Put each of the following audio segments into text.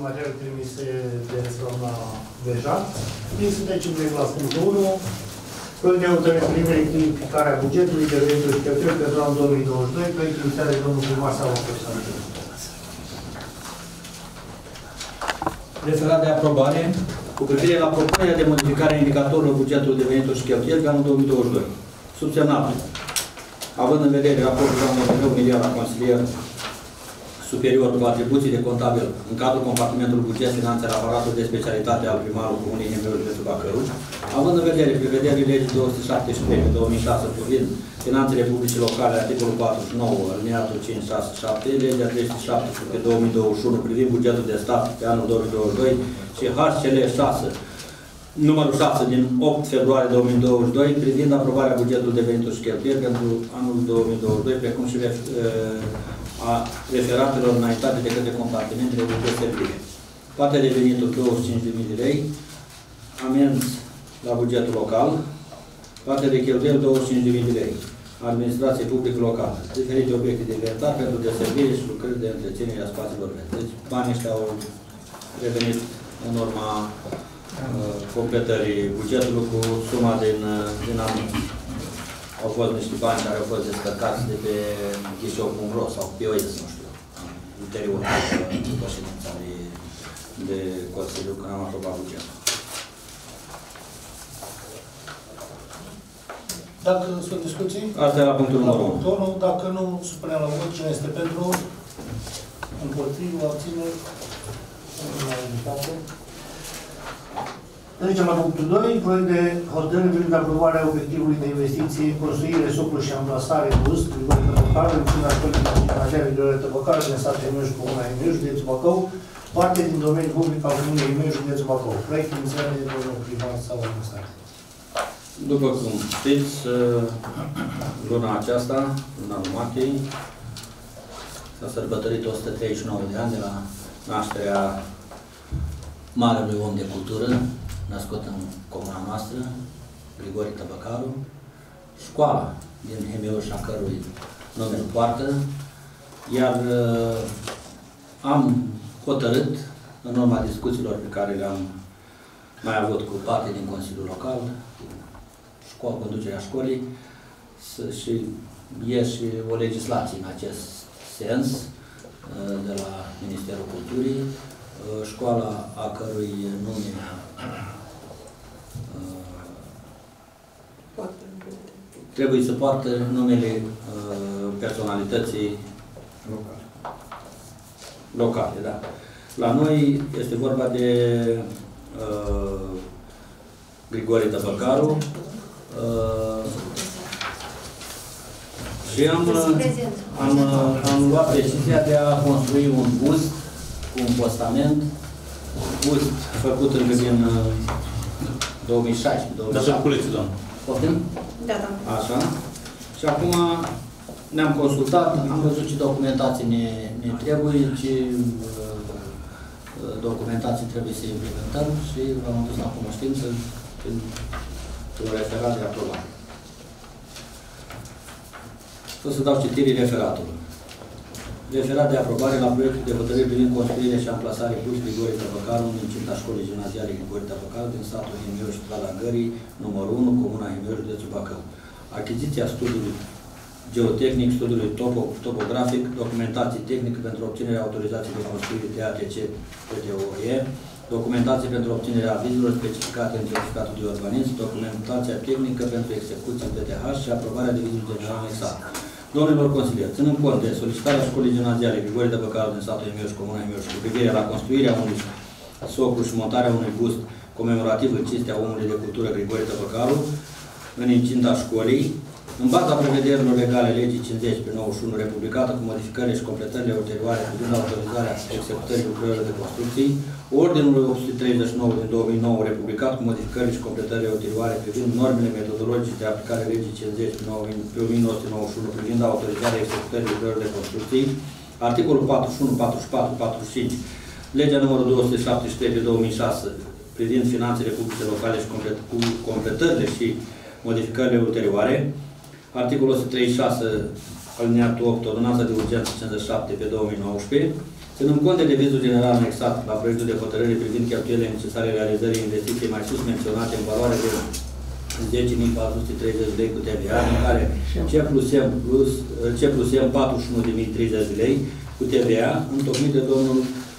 materiale trimise de doamna Veja. Bine, să trecem direct la punctul 1. Proiect de hotărâre privind rectificarea bugetului de venituri și cheltuieli pentru anul 2022, proiect inițiat de domnul primar Sava Constantin. Referat de aprobare cu privire la propunerea de modificare a indicatorului bugetului de venituri și cheltuieli pe anul 2022. Subsemnat, având în vedere raportul doamnei Tănău Miliana, consilier superior cu atribuții de contabil în cadrul compartimentului buget finanțe la aparatul de specialitate al primarului Comunei Hemeu județul Bacău, având în vedere prevederile legii 273/2006 privind finanțele publice locale, articolul 49, alineatul 567, legea 307/2021 privind bugetul de stat pe anul 2022 și HCL 6, numărul 6 din 8 februarie 2022 privind aprobarea bugetului de venituri și cheltuieli pentru anul 2022, precum și a referatelor înaintate de către compartimentele de deosebire. Partea de venituri 25.000 de lei, amenzi la bugetul local, partea de cheltuieli 25.000 de lei, administrație publică locală, diferite obiecte de inventar pentru deosebire și lucrări de întreținere a spațiilor verzi. Deci banii ăștia au revenit în urma completării bugetului cu suma din anul. Au fost niște bani care au fost descărcați de pe ghișeu.ro sau POS, nu știu, ulterior, după ședința de Consiliu, când am aprobat bugetul. Dacă sunt discuții? Asta e la punctul numărul 1. Dacă nu, supunem la vot. Cine este pentru? Împotrivă, abține. Trecem la punctul 2. Proiect de hotărâre privind aprobarea obiectivului de investiții, construire, soclu și amplasare bust, Grigore Tăbăcar, în ținut școlii gimnaziale Grigore Tăbăcar, din satul Hemeu și Comuna Hemeu, județul Bacău, parte din domeniul public al Comunei Hemeu, județul Bacău. Proiect inițial de domnul primar Sava Constantin. După cum știți, luna aceasta, luna lui martie, s-a sărbătorit 139 de ani de la nașterea marelui om de cultură, născut în comuna noastră, Grigore Tăbăcaru, școala din Hemeuș, a cărui nume îl poartă, iar am hotărât, în urma discuțiilor pe care le-am mai avut cu parte din Consiliul Local, conducerea școlii, și e și o legislație în acest sens de la Ministerul Culturii, școala a cărui nume trebuie să poartă numele personalității locale, da. La noi este vorba de Grigore Tăbăcaru și am luat decizia de a construi un bust cu un postament, bust făcut încă din 2016. Da, să culeți, doamnă. Poftim? Da, da. Așa. Și acum ne-am consultat, am văzut ce documentații ne trebuie, ce documentații trebuie să implementăm și v-am adus la cunoștință cu referat de aprobare. O să dau citirii referatului. Referat de aprobare la proiectul de hotărâre privind construirea și amplasarea bus Grigore Tăbăcaru în incinta școlii gimnaziale Grigore Tăbăcaru din satul Hemeu și strada Gării, numărul 1, Comuna Hemeu, județul Bacău. Achiziția studiului geotehnic, studiului topografic, documentații tehnică pentru obținerea autorizației de construire de ATC PTOE, documentații pentru obținerea avizelor specificate în certificatul de urbanism, documentația tehnică pentru execuție PTH și aprobarea divizului general anexat. Domnilor consilieri, ținând cont de solicitarea școlii gimnaziale Grigore Tăbăcaru din satul Hemeu și Comuna Hemeu și cu privire la construirea unui soclu și montarea unui bust comemorativ în cinstea omului de cultură Grigore Tăbăcaru în incinta școlii, în baza prevederilor legale legii 50/91 republicată cu modificările și completările ulterioare privind autorizarea executării lucrărilor de construcții, Ordinul 839 din 2009 republicat cu modificările și completările ulterioare privind normele metodologice de aplicare legii 50/1991 privind autorizarea executării lucrărilor de construcții, articolul 41, 44, 45, legea numărul 273 de 2006 privind finanțele publice locale și cu completările și modificările ulterioare, articolul 136 alineatul 8, ordonanța de urgență 57 pe 2019, ținând cont de devizul general anexat la proiectul de hotărâre privind cheltuielile necesare realizării investiției mai sus menționate în valoare de 10.430 lei cu TVA, în care C plus M 41.030 lei cu TVA, întocmit de domnul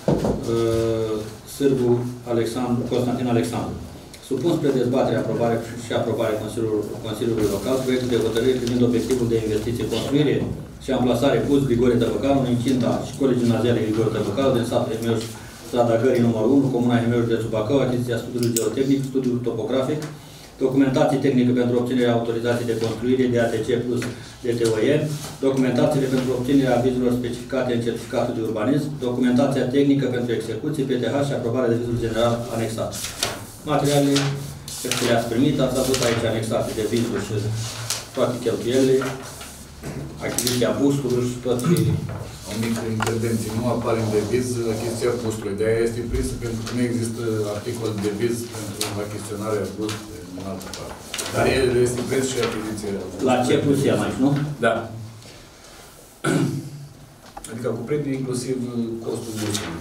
Sârbu Constantin Alexandru. Supun spre dezbatere, aprobare și aprobare Consiliului Local, proiectul de hotărâre privind obiectivul de investiție, construire și amplasare Pus Grigore Tăbăcaru, în incinta Școlii Gimnaziale Grigore Tăbăcaru, din satul Hemeuș, strada Gării numărul 1, Comuna Hemeuș de Bacău, achiziția studiului geotehnic, studiul topografic, documentație tehnică pentru obținerea autorizației de construire de ATC plus DTOE, documentațiile pentru obținerea avizurilor specificate în certificatul de urbanism, documentația tehnică pentru execuții, PTH și aprobarea de vizul general anexat. Materialele pe care le-ați primit, ați avut aici anexate de vizul și toate cheltuielile, achiziția busului și toate... O mică intervenție. Nu apare în deviz achiziția bustului. De-aia este prinsă pentru că nu există articol de deviz pentru achiziționarea bustului în altă parte. Dar el este prins și achiziția. La ce plus e mai, nu? Da. Adică cuprinde inclusiv costul bustului.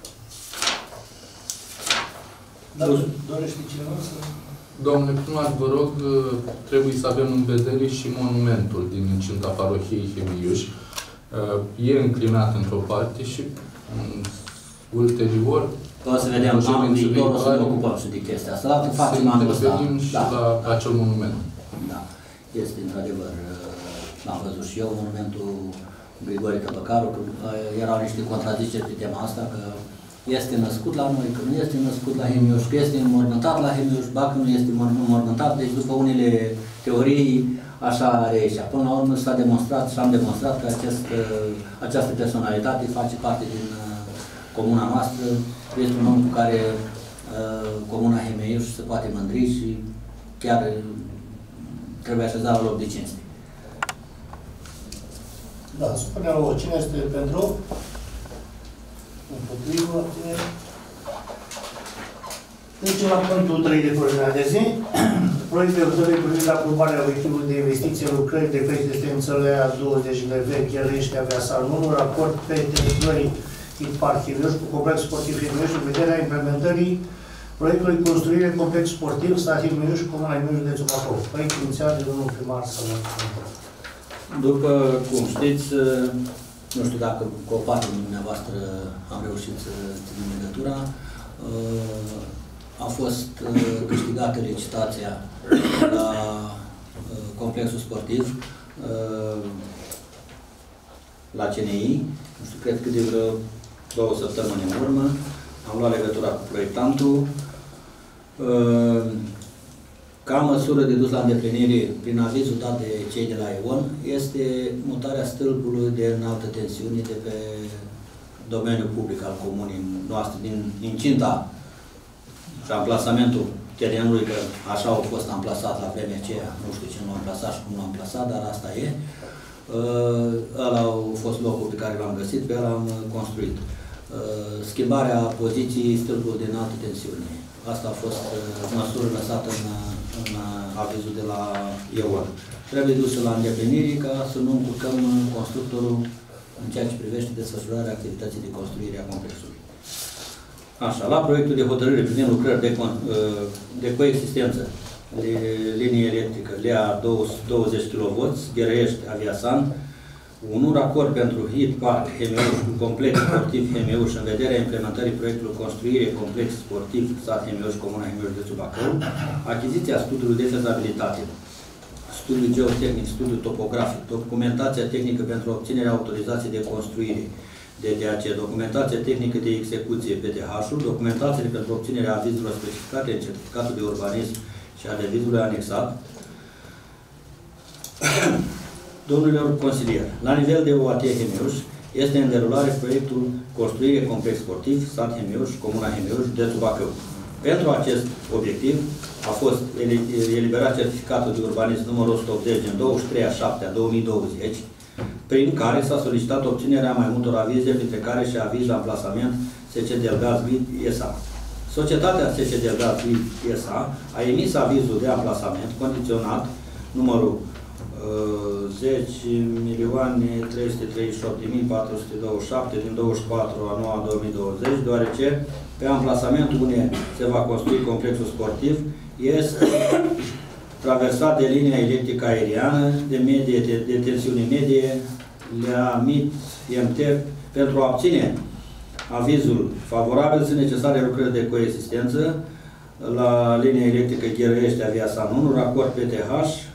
Dar dorește cineva să... Domnule primar, vă rog, trebuie să avem în vedere și monumentul din incinta parohiei Hemeiuș. E înclinat într-o parte și ulterior... O să vedem anul viitor, o să ne ocupăm și de chestia asta. La facem anul ăsta. Și la acel monument. Da. Este într-adevăr, l-am văzut și eu, monumentul Grigore Tăbăcaru, că erau niște contraziceri pe tema asta, că este născut la noi, că nu este născut la Hemeiuș, că este înmormântat la Hemeiuș, ba că nu este înmormântat, deci după unele teorii așa reieșea. Până la urmă s-a demonstrat și am demonstrat că această personalitate face parte din comuna noastră, este un om cu care comuna Hemeiuș se poate mândri și chiar trebuie așezat la loc de cinste. Da, spune la cine este pentru? Împotrivă, cine? Deci, la punctul 3 de ordinea de zi, proiect de hotărâre privind aprobarea obiectivului de investiție, lucrări de creștințele a 20 de vechi, Ierlește Aveasar 1, raport pe teritoriul Parc Hemeuș cu complex sportiv Hemeuș, în vederea implementării proiectului construire complex sportiv, stat Hemeuș, Comuna Hemeuș de Bacău. Proiect inițiat de domnul primar Sălău. După cum știți, nu știu dacă cu o parte din dumneavoastră am reușit să ținem legătura, a fost câștigată licitația la complexul sportiv la CNI, nu știu, cred că de vreo 2 săptămâni în urmă, am luat legătura cu proiectantul. Ca măsură de dus la îndeplinire, prin avizul dat de cei de la EON, este mutarea stâlpului de înaltă tensiune de pe domeniul public al comunii noastre, din incinta și amplasamentul terenului, că așa au fost amplasat la vremea aceea, nu știu ce nu am amplasat și cum nu am amplasat, dar asta e. Ăla au fost locul pe care l-am găsit, pe ăla am construit. Schimbarea poziției stâlpului de înaltă tensiune. Asta a fost măsură lăsată în avizul de la EON. Trebuie dusă la îndeplinire ca să nu încurcăm constructorul în ceea ce privește desfășurarea activității de construire a complexului. Așa, la proiectul de hotărâre privind lucrări de coexistență de linie electrică LEA 20 kV, Ghereiești Aviasan, un acord pentru HIT Park Hemeuș cu complex sportiv Hemeuș în vederea implementării proiectului construire complex sportiv sat Hemeuș, Comuna Hemeuș de Bacău, achiziția studiului de fezabilitate, studiul geotehnic, studiul topografic, documentația tehnică pentru obținerea autorizației de construire DTAC, documentația tehnică de execuție PTH-ul, documentațiile pentru obținerea avizurilor specificate în certificatul de urbanism și a devizului anexat. Domnilor consilieri, la nivel de OAT Hemeuș, este în derulare proiectul construire complex sportiv, sat Hemeuș, Comuna Hemeuș, județul Bacău. Pentru acest obiectiv a fost eliberat certificatul de urbanism numărul 180 din 23/7/2020, prin care s-a solicitat obținerea mai multor avize, printre care și aviz la amplasament SC Delgaz Vid SA. Societatea SC Delgaz Vid SA a emis avizul de amplasament condiționat numărul 10.338.427 din 24/9/2020, deoarece pe amplasamentul unde se va construi complexul sportiv este traversat de linia electrică aeriană de tensiune medie Leamit IMT. Pentru a obține avizul favorabil sunt necesare lucrări de coexistență la linia electrică Gherăiești-Aviasan 1, racord PTH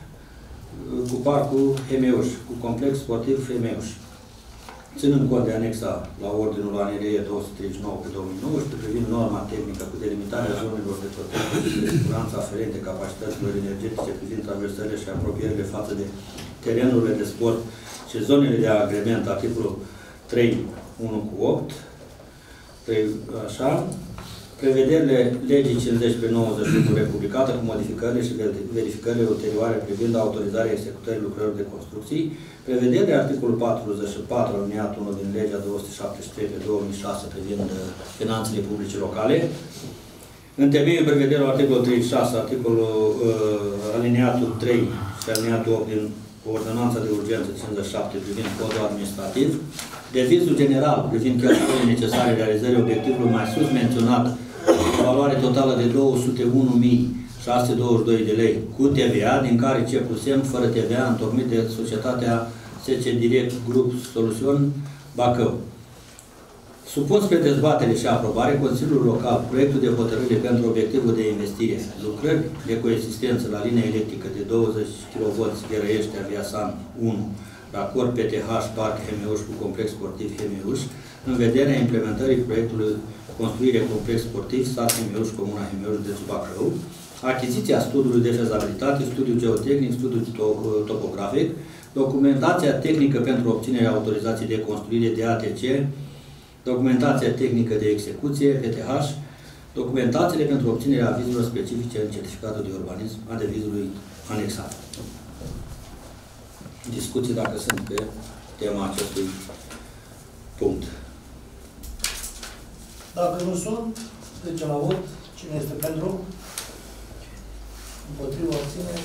cu parcul Hemeuș, cu complex sportiv Hemeuș. Ținând cont de anexa la ordinul ANRE 239/2019 privind norma tehnică cu delimitarea zonelor de protecție și de siguranță aferente capacităților energetice privind traversările și apropierile față de terenurile de sport și zonele de agrement, articolul 3.1/8, așa, prevederile legii 50/91 republicată cu modificările și verificările ulterioare privind autorizarea executării lucrărilor de construcții, prevederile articolul 44 aliniatul 1 din legea 273/2006 privind finanțele publice locale, în temeiul prevederilor articolul 36, articolul aliniatul 3 și aliniatul 8 din Ordonanța de Urgență 57 privind codul administrativ, devizul general privind cheltuielile necesare realizării obiectivului mai sus menționat, o valoare totală de 201.622 de lei cu TVA, din care C plus M fără TVA, întocmit de societatea SC Direct Group Solution Bacău. Supun spre dezbatere și aprobare Consiliul Local proiectul de hotărâre pentru obiectivul de investire, lucrări de coexistență la linia electrică de 20 kV Gherăiești-Aviasan 1, racord PTH Parc Hemeuș cu complex sportiv Hemeuș, în vederea implementării proiectului construire complex sportiv sat Hemeuș, Comuna Hemeuș, județul Bacău, achiziția studiului de fezabilitate, studiul geotehnic, studiul topografic, documentația tehnică pentru obținerea autorizației de construire de ATC, documentația tehnică de execuție, PTH, documentațiile pentru obținerea avizurilor specifice în certificatul de urbanism a devizului anexat. Discuții dacă sunt pe tema acestui punct. Dacă nu sunt, trecem la vot. Cine este pentru? Împotriva, abține.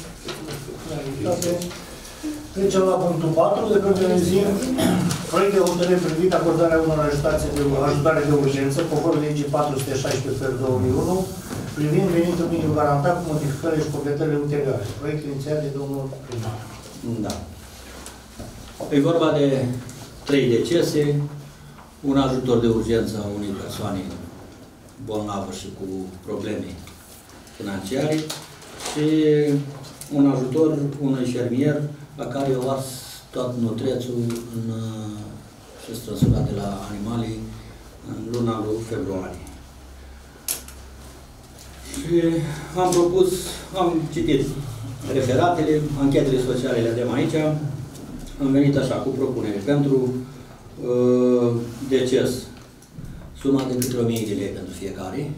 Trecem la punctul 4 de pe zi. Proiect de hotărâre privind acordarea unor ajutare de urgență, conform legii 416/2001, privind venitul minim garantat cu modificările și completările ulterioare. Proiect inițiat de domnul primar. Da. E vorba de 3 decese, un ajutor de urgență a unei persoane bolnavă și cu probleme financiare și un ajutor unui fermier la care i-a ars tot nutrețul și strânsura de la animale în luna lui februarie. Și am propus, am citit referatele, anchetele sociale le avem aici, am venit așa cu propunere pentru deces, suma de câte 1000 de lei pentru fiecare,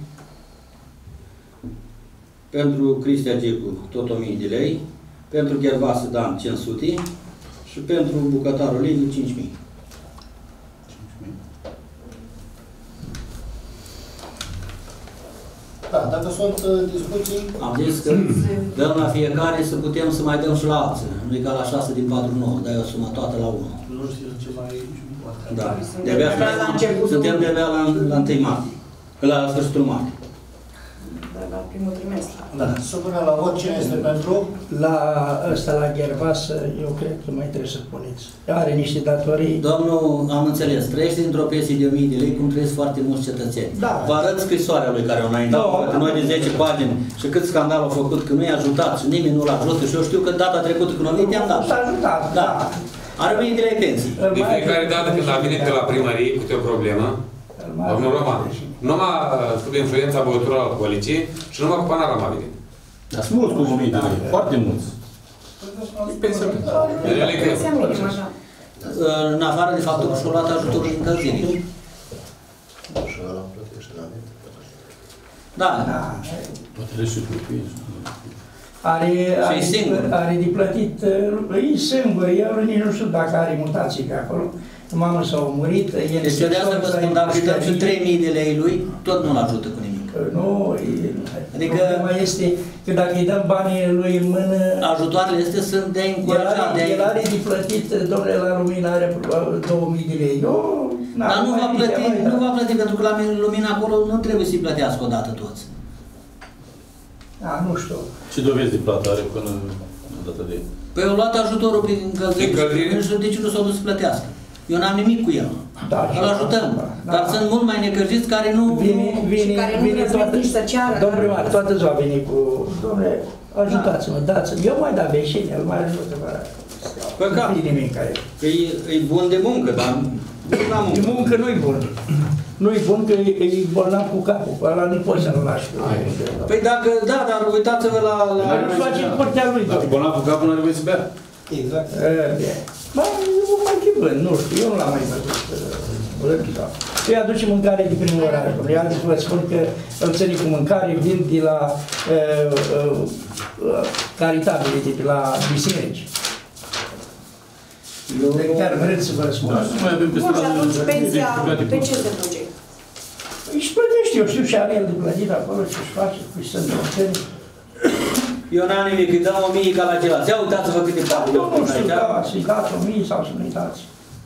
pentru Cristia Gicu tot 1000 de lei, pentru Ghervase Dan 500 și pentru bucătarul Liviu 5000. Da, dacă sunt discuții... Am zis că dăm la fiecare să putem să mai dăm și la alții. Nu e ca la 6 din 49, dai o sumă toată la 1. Nu știu ce mai... Da. Suntem de-abia la 1 martie. La sfârșitul martie. La primul trimestru. Da. Să punem la vot cine este pentru. La ăsta, la Ghervas, eu cred că mai trebuie să puneți. Are niște datorii. Domnul, am înțeles, trăiește dintr-o pensie de 1000 de lei, cum trăiesc foarte mulți cetățeni. Da. Vă arăt scrisoarea lui care o înaintat, noi de 10 pagini și cât scandal a făcut, că nu i-a ajutat și nimeni nu l-a ajutat și eu știu că data trecută când a venit i-am dat. Ajutat, da. Are 1000 de lei pensii. De fiecare dată când a venit de la primărie cu o problemă, domnul Roman, numai sub influența băuturilor alcoolice și numai cu Panorama a venit. Dar sunt mulți cu 1000 de lei, foarte mulți. Pensia minimă, așa. În afară de faptul că și-o luat ajutorul din încălzire. Și ăla plătește la net. Da. Poate și copii. Are de plătit, e singur, eu nici nu știu dacă are mutații pe acolo. Mama s-a murit. Deci eu de asta vă spun, dacă îi dăm și 3000 de lei lui, tot nu-l ajută cu nimic. Nu, Adică- problema este că dacă îi dăm banii lui în mână, Ajutoarele astea sunt de a încuraja, de a... el are de plătit, domnule, la lumină are 2000 de lei. Dar nu va plăti, nu va plăti, pentru că la lumină acolo nu trebuie să-i plătească odată toți. Nu știu. Ce dovezi de plată are până în data de... Păi au luat ajutorul prin încălzire, nu știu de ce nu s-au dus să plătească. Eu n-am nimic cu el. Da, îl ajutăm. Dar sunt mult mai necăjiți care nu... Vine toată, nici să ceară. Domnul primar, toată ziua vine cu... Domnule, ajutați-mă, dați-mă. Eu mai da veșine, îl mai ajută. Păi ca? E bun de muncă, dar... De muncă nu-i bun. Nu-i bun că e bolnav cu capul. Ăla nu poți să-l lași. Păi dacă, da, dar uitați-vă la... Nu face partea lui. Dacă bolnav cu capul, nu are voie să bea. Exact. Bă, eu mai chibând, nu știu, eu nu l-am mai văzut. Eu îi aduce mâncare de primul oraș. Eu vă spun că îl ține cu mâncare, vin de la caritabile, de la biserici. Chiar vreți să vă răspund. Bun, și atunci pensia, pe ce se duce? Își plătește, eu știu, și are el de plătit acolo, ce-și face, cu ce sunt întâlni. Eu n-am nimic, îi dau 1000 ca la celălalt. Ia uitați-vă câte bani. Eu nu știu, da, să-i dați 1000 sau să nu-i dați.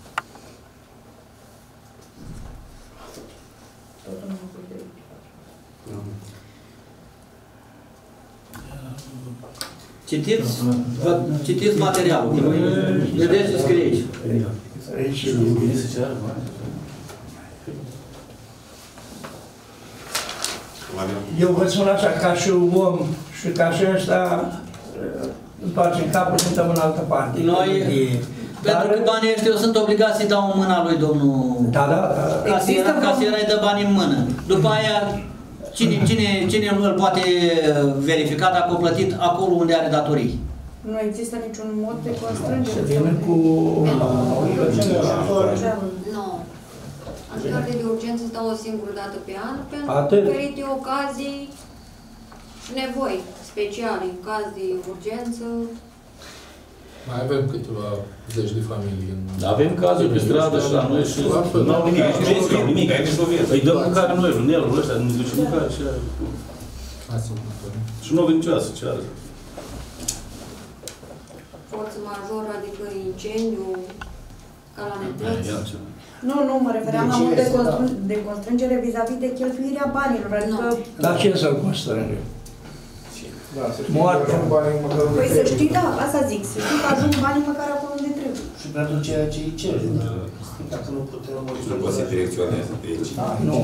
Citiți materialul. Vedeți ce scrie aici. Eu vă spun așa, ca și om și ca și ăsta, întoarcem capul, suntem în altă parte. Noi, pentru că banii ăștia eu sunt obligat să-i dau în mâna lui domnul... Da. Casiera îi dă bani în mână. După aia, cine îl poate verifica dacă a plătit acolo unde are datorii? Nu există niciun mod de constrângere. Să vină cu... Nu. Ajutoarele de urgență stau o singură dată pe an pentru diferite ocazii și nevoi speciale, în caz de urgență. Mai avem câteva zeci de familii. Avem cazuri pe stradă și la noi și n-au nimic. Îi dăm mâncare noi, lunelul ăsta, nu duce mâncare și... Și nu vin niciodată să ceară. Forță majoră, adică incendiu, calamități. Nu, mă refeream la mult de constrângere vis-a-vis de cheltuirea banilor, adică... Dar ce să-l constrânge? Moartea. Păi să știi, da, asta zic, să știi că ajung banii măcar acolo unde trebuie. Și pentru ceea ce îi ceri, dacă nu putem... Nu poți să direcționezi pe aici. Nu,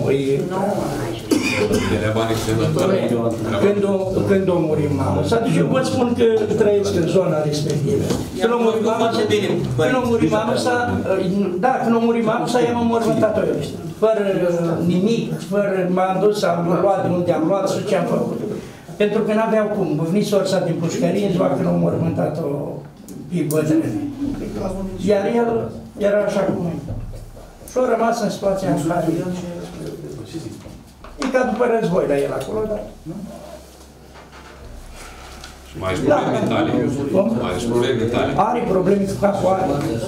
când o murim mamă, eu vă spun că trăiesc în zona respectivă. Când o murim mamă, când o murim mamă, i-am înmormântat-o eu. Fără nimic, m-am dus, am luat de unde am luat și ce am făcut. Pentru că n-aveau cum, veniți orsa din pușcărie, în ziua când au mormântat-o pe bătrâne. Iar el era așa cum e. Și a rămas în situația în care... E ca după război la el acolo, dar... Și mai ești probleme mentale? Mai ești probleme mentale? Are probleme cu capul, are.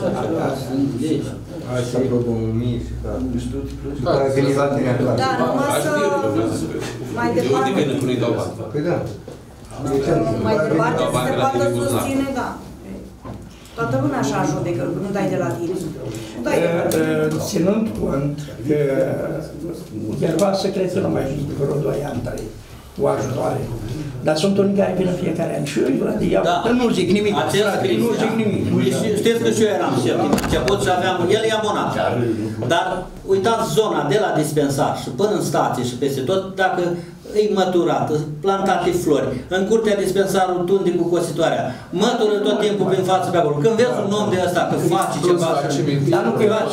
Hai să aprobăm 1000 și ca... Care a venit la tine acolo. Da, numai să... Mai departe... De unde că nu-i dau bani? Păi da. Mai departe să se poată susține, da. Toată lumea așa judecă, nu dai de la tine. Ținând cont că Gervasă cred că nu mai vine de vreo 2 ani, 3 cu ajutoare. Dar sunt unii care vin în fiecare an și eu nu zic nimic. Nu zic nimic. Știți că și eu eram șef din început și aveam, el e abonat. Dar uitați zona de la dispensar și până în stație și peste tot, dacă e măturată, plantate flori, în curtea dispensarului tunde cu cositoarea, mătură tot timpul prin față pe acolo. Când vezi un om de ăsta că face ceva... Dar nu că eu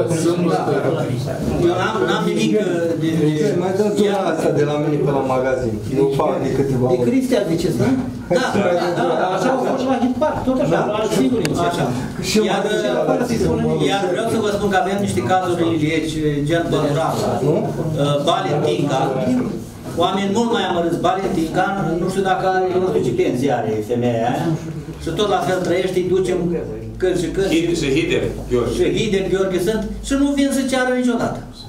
eu n-am nimic de... Mai dăm zona asta de la mine pe la magazin. Eu fac de câteva ori. De Cristia ziceți, da? Da, așa au fost la Hidpark, tot așa, sigur nici așa. Iar vreau să vă spun că avem niște cazuri în Ilieci, gen Bănurașa, Valentinca, oameni mult mai amărâți. Valentinca, nu știu dacă are, nu știu ce pensie are femeia aia, și tot la fel trăiește, îi ducem când și când. Și Hider, Gheorghe. Și Hider, Gheorghe sunt și nu vin să ceară niciodată.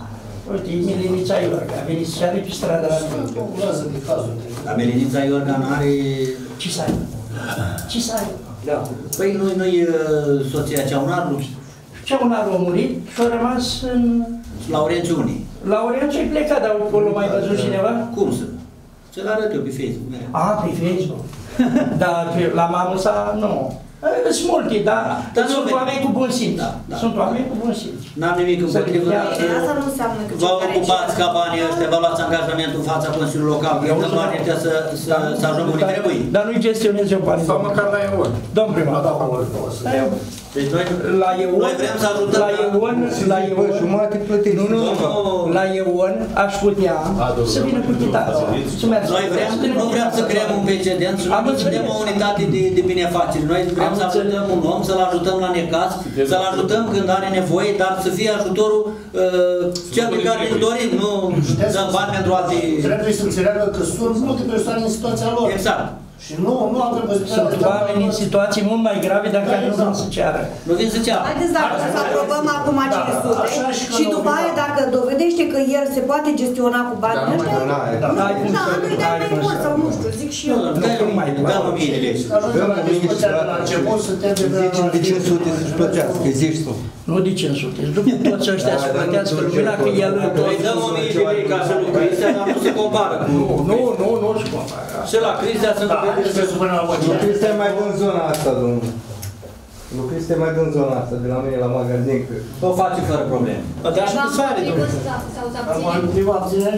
Uite, e Milinița Iorga, a venit și are pe strada la mine. La Milinița Iorga n-are... Ce să aibă? Ce să aibă? Da. Păi nu-i soția Ceaunaru? Ceaunaru a murit și a rămas în... Laurențiu unii. Laurențiu e plecat, dar acolo mai văzut cineva? Cum să? Ți-l arăt eu pe Facebook. Pe Facebook. Dar la mamă sa, nu. Sunt multe, dar sunt oameni cu bun simț. Sunt oameni cu bun simț. N-am nimic împotrivă. Asta nu înseamnă că vă ocupați ca banii ăștia, vă luați angajamentul în fața Consiliului Local, că nu banii ăștia să ajungă unde trebuie. Dar nu-i gestionez eu banii. Sau măcar la EON. Domn primar. Deci noi vrem să ajutăm la EON, jumate plătiți. Nu, la EON aș putea să vină cu chitație. Noi nu vrem să creăm un precedent și nu suntem o unitate de binefaceri. Noi vrem să ajutăm un om, să-l ajutăm la necaz, să-l ajutăm când are nevoie, dar să fie ajutorul cel pe care îl dorim, nu dăm bani pentru alte... Trebuie să înțeleagă că sunt multe persoane în situația lor. Exact. Și nu avem posibilitatea. Sunt oameni în situații mult mai grave, dar care nu vin să ceară. Nu vin să ceară. Haideți să aprobăm acum 500 și după aia, dacă dovedește că el se poate gestiona cu banii ăștia, nu-i dai mai mult sau nu știu, zic și eu. Dăm 1000 de lei. Ajungem la discuția de la început, suntem de 500 să-și plătească, zici tu. Nu de 500, după toți ăștia să plătească lumina că el... Noi dăm 1000 de lei ca să nu Cristea, dar nu se compară. Nu se compară. Și la Cristea sunt... Nu Cristea e mai bun zona asta, domnule. Nu Cristea e mai bun zona asta, de la mine la magazin, că... O face fără probleme. Dar și nu sare, domnule. Împotriva abțineri?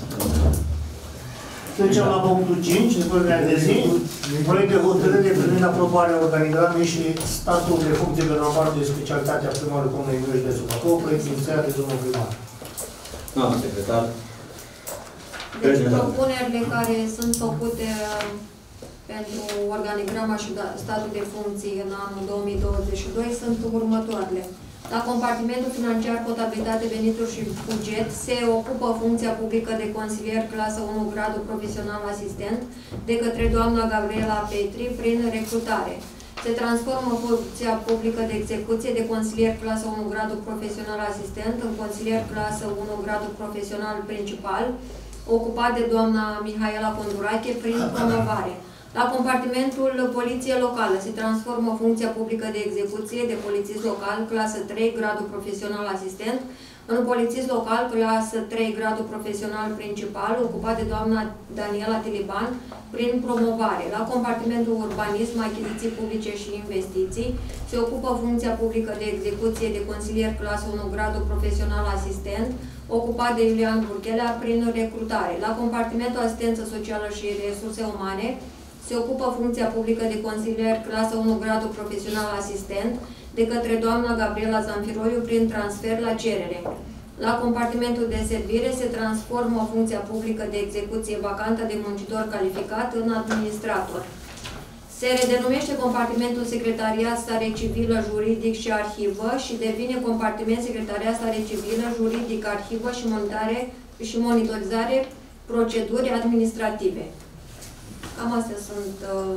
Trecem la punctul 5, după de zi. Proiect de hotărâre privind aprobarea organigramei și statul de funcție de normare de specialitate a primarului Comunei Miuș de Subacău, proiect inițiat de domnul primar. Doamna secretar. Deci propunerile care sunt făcute pentru organigrama și statul de funcții în anul 2022 sunt următoarele. La compartimentul financiar, potabilitate, venituri și buget se ocupă funcția publică de consilier clasă 1 gradul profesional asistent de către doamna Gabriela Petri prin recrutare. Se transformă funcția publică de execuție de consilier clasă 1 gradul profesional asistent în consilier clasă 1 gradul profesional principal, ocupat de doamna Mihaela Condurache prin promovare. La compartimentul poliție locală se transformă funcția publică de execuție de polițist local, clasă 3, gradul profesional asistent, în polițist local, clasă 3, gradul profesional principal, ocupat de doamna Daniela Tiliban, prin promovare. La compartimentul urbanism, achiziții publice și investiții, se ocupă funcția publică de execuție de consilier clasă 1, gradul profesional asistent, ocupat de Iulian Burchelea, prin recrutare. La compartimentul asistență socială și resurse umane, se ocupă funcția publică de consilier clasă 1 gradul profesional asistent de către doamna Gabriela Zanfiroiu prin transfer la cerere. La compartimentul de servire se transformă funcția publică de execuție vacantă de muncitor calificat în administrator. Se redenumește compartimentul secretariat, stare civilă, juridic și arhivă și devine compartiment secretariat, stare civilă, juridic, arhivă și monitorizare proceduri administrative. Cam astea sunt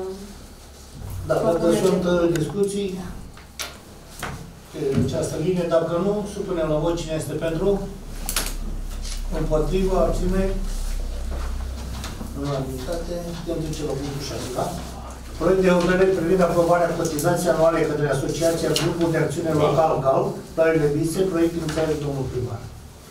dacă sunt discuții pe această linie, dacă nu, supunem la vot cine este pentru, împotriva, abțineri, unanimitate, putem trece la punctul 6, da? Proiect de hotărâre privind aprobarea cotizației anuale către Asociația Grupul de Acțiune Local GAL, Plările Vise, proiect inițial de domnul primar.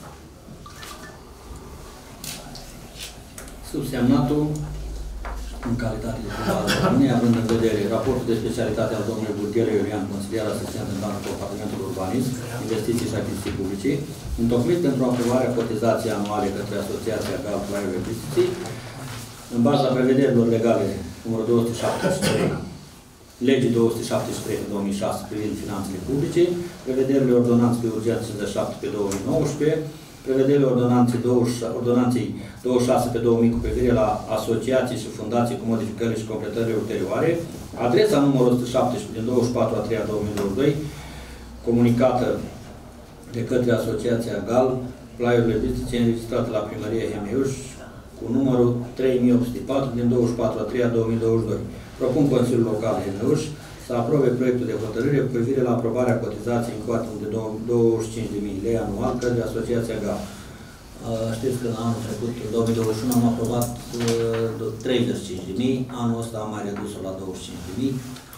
Subsemnatul în calitate de primar al României, având în vedere raportul de specialitate al domnului Burghele Iulian, consilier asistent în banul Compartimentul Urbanism, Investiții și Achiziții Publice, întocmit pentru aprobarea cotizației anuale către Asociația GAL Plările Investiții, în baza prevederilor legale numărul 273, legii 273 în 2006 privind finanțele publice, prevederile ordonanței pe urgență 57 pe 2019, prevederile ordonanței 26 pe 2000 cu privire la asociații și fundații cu modificările și completările ulterioare, adresa numărul 117 din 24 a 3 a 2022, comunicată de către Asociația GAL, Plaiurile Vistice, înregistrată la Primăria Hemiuș, cu numărul 3804 din 24 a 3 a 2022. Propun Consiliul Local Hemiuș să aprobe proiectul de hotărâre cu privire la aprobarea cotizației în cuantum de 25.000 lei anual către Asociația GAL. Știți că în anul trecut, în 2021, am aprobat 35.000, anul ăsta am mai redus-o la 25.000.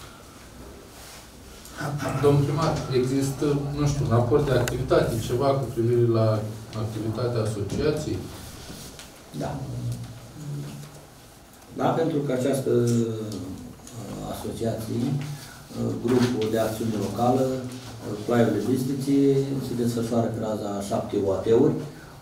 Domnul primar, există, nu știu, un raport de activitate, ceva cu privire la activitatea asociației? Da. Da, pentru că această asociație, grupul de acțiune locală, Ploaiele Bistriței, se desfășoară pe raza 7 OAT-uri.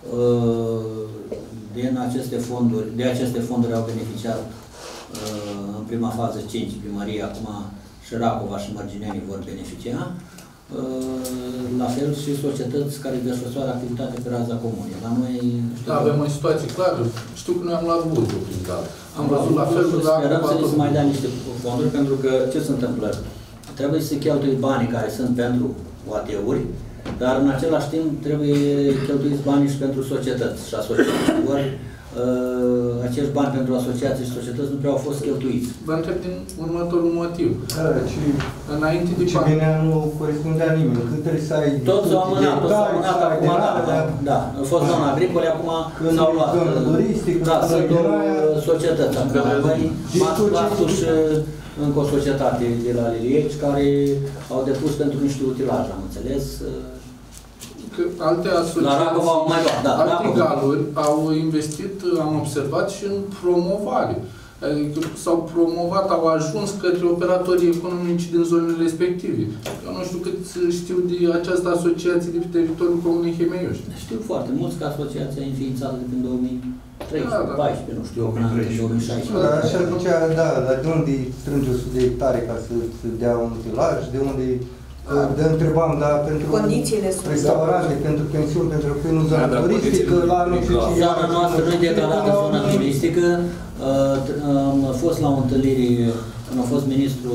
De aceste fonduri au beneficiat în prima fază 5 primării, acum și Racova și Mărgineanii vor beneficia. La fel și societăți care desfășoară activitate pe raza comunei. La noi... Da, avem o situație clară. Știu că noi am luat Buzău prin cal. Am văzut la fel de sperăm să se mai dea niște fonduri, pentru că ce se întâmplă? Trebuie să cheltui banii care sunt pentru OAT-uri, dar în același timp trebuie cheltuiți banii și pentru societăți și asociații. Ori acești bani pentru asociații și societăți nu prea au fost cheltuiți. Vă întreb din următorul motiv. Înainte de bani. Bine, nu corespundea nimeni. Când trebuie să ai... Toți s-au amânat, acum, da. A fost zona agricole, acum s-au luat. Da, sunt societăți. Acum și încă o societate de la Lilieci care au depus pentru niște utilaje, am înțeles. Că alte asociații, alte galuri au investit, am observat, și în promovare. Adică s-au promovat, au ajuns către operatorii economici din zonele respective. Eu nu știu cât știu de această asociație de pe teritoriul Comunei Hemeiuș. Știu foarte mulți că asociația e înființată de prin 2013, nu știu, până în 2016. Dar și atunci, da, dar de unde strânge 100 de hectare ca să dea un utilaj? De unde... De întrebam, dar pentru restaurante, pentru pensiuni, pentru că nu zona turistică, la nu știu ce... Zona noastră nu e declarată zonă turistică. Am fost la o întâlnire, când a fost ministrul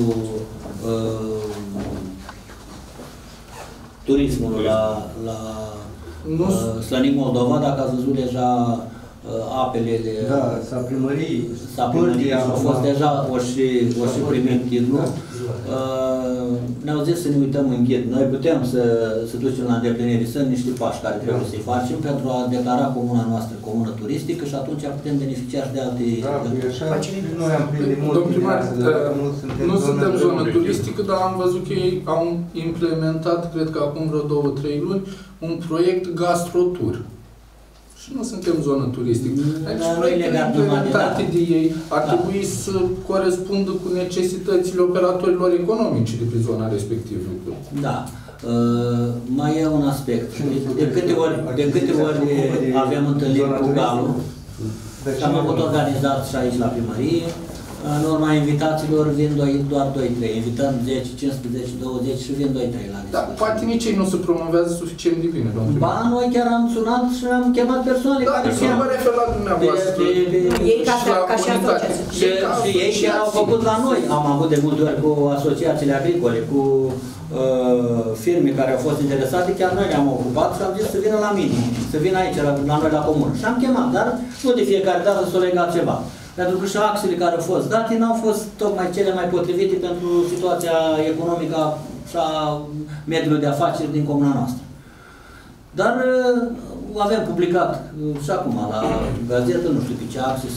turismului la Slănic Moldova, dacă ați văzut deja apele de... Da, s-a primărit. S-a primărit și au fost deja, o și primit titlul. Ne-au zis să ne uităm în ghid. Noi putem să ducem la îndeplinire. Sunt niște pași care trebuie să-i facem pentru a declara comuna noastră comună turistică și atunci putem beneficia și de alte... Noi am prinde mult. Domnul primar, nu suntem zonă turistică, dar am văzut că ei au implementat, cred că acum vreo 2-3 luni, un proiect gastrotur. Și nu suntem zonă turistică. Deci proiectele implementate de ei ar trebui să corespundă cu necesitățile operatorilor economici de pe zona respectivă. Da. Mai e un aspect. De câte ori avem întâlniri cu galul, și am avut organizat și aici la primărie, în urma invitațiilor vin doar 2-3. Invităm 10, 15, 20 și vin 2-3 la discuție. Dar poate nici ei nu se promovează suficient de bine, domnule. Ba, noi chiar am sunat și am chemat persoane care nu mă refer la dumneavoastră. Ei ca și asociație. Și ei chiar au făcut la noi. Am avut de multe ori cu asociațiile agricole, cu firme care au fost interesate, chiar noi le-am ocupat și am zis să vină la mine, să vină aici, la noi la comună. Și am chemat, dar nu de fiecare dată s-o legat ceva. Pentru că și axele care au fost date n-au fost tocmai cele mai potrivite pentru situația economică și a mediului de afaceri din comuna noastră. Dar avem publicat și acum la gazetă, nu știu pe ce axe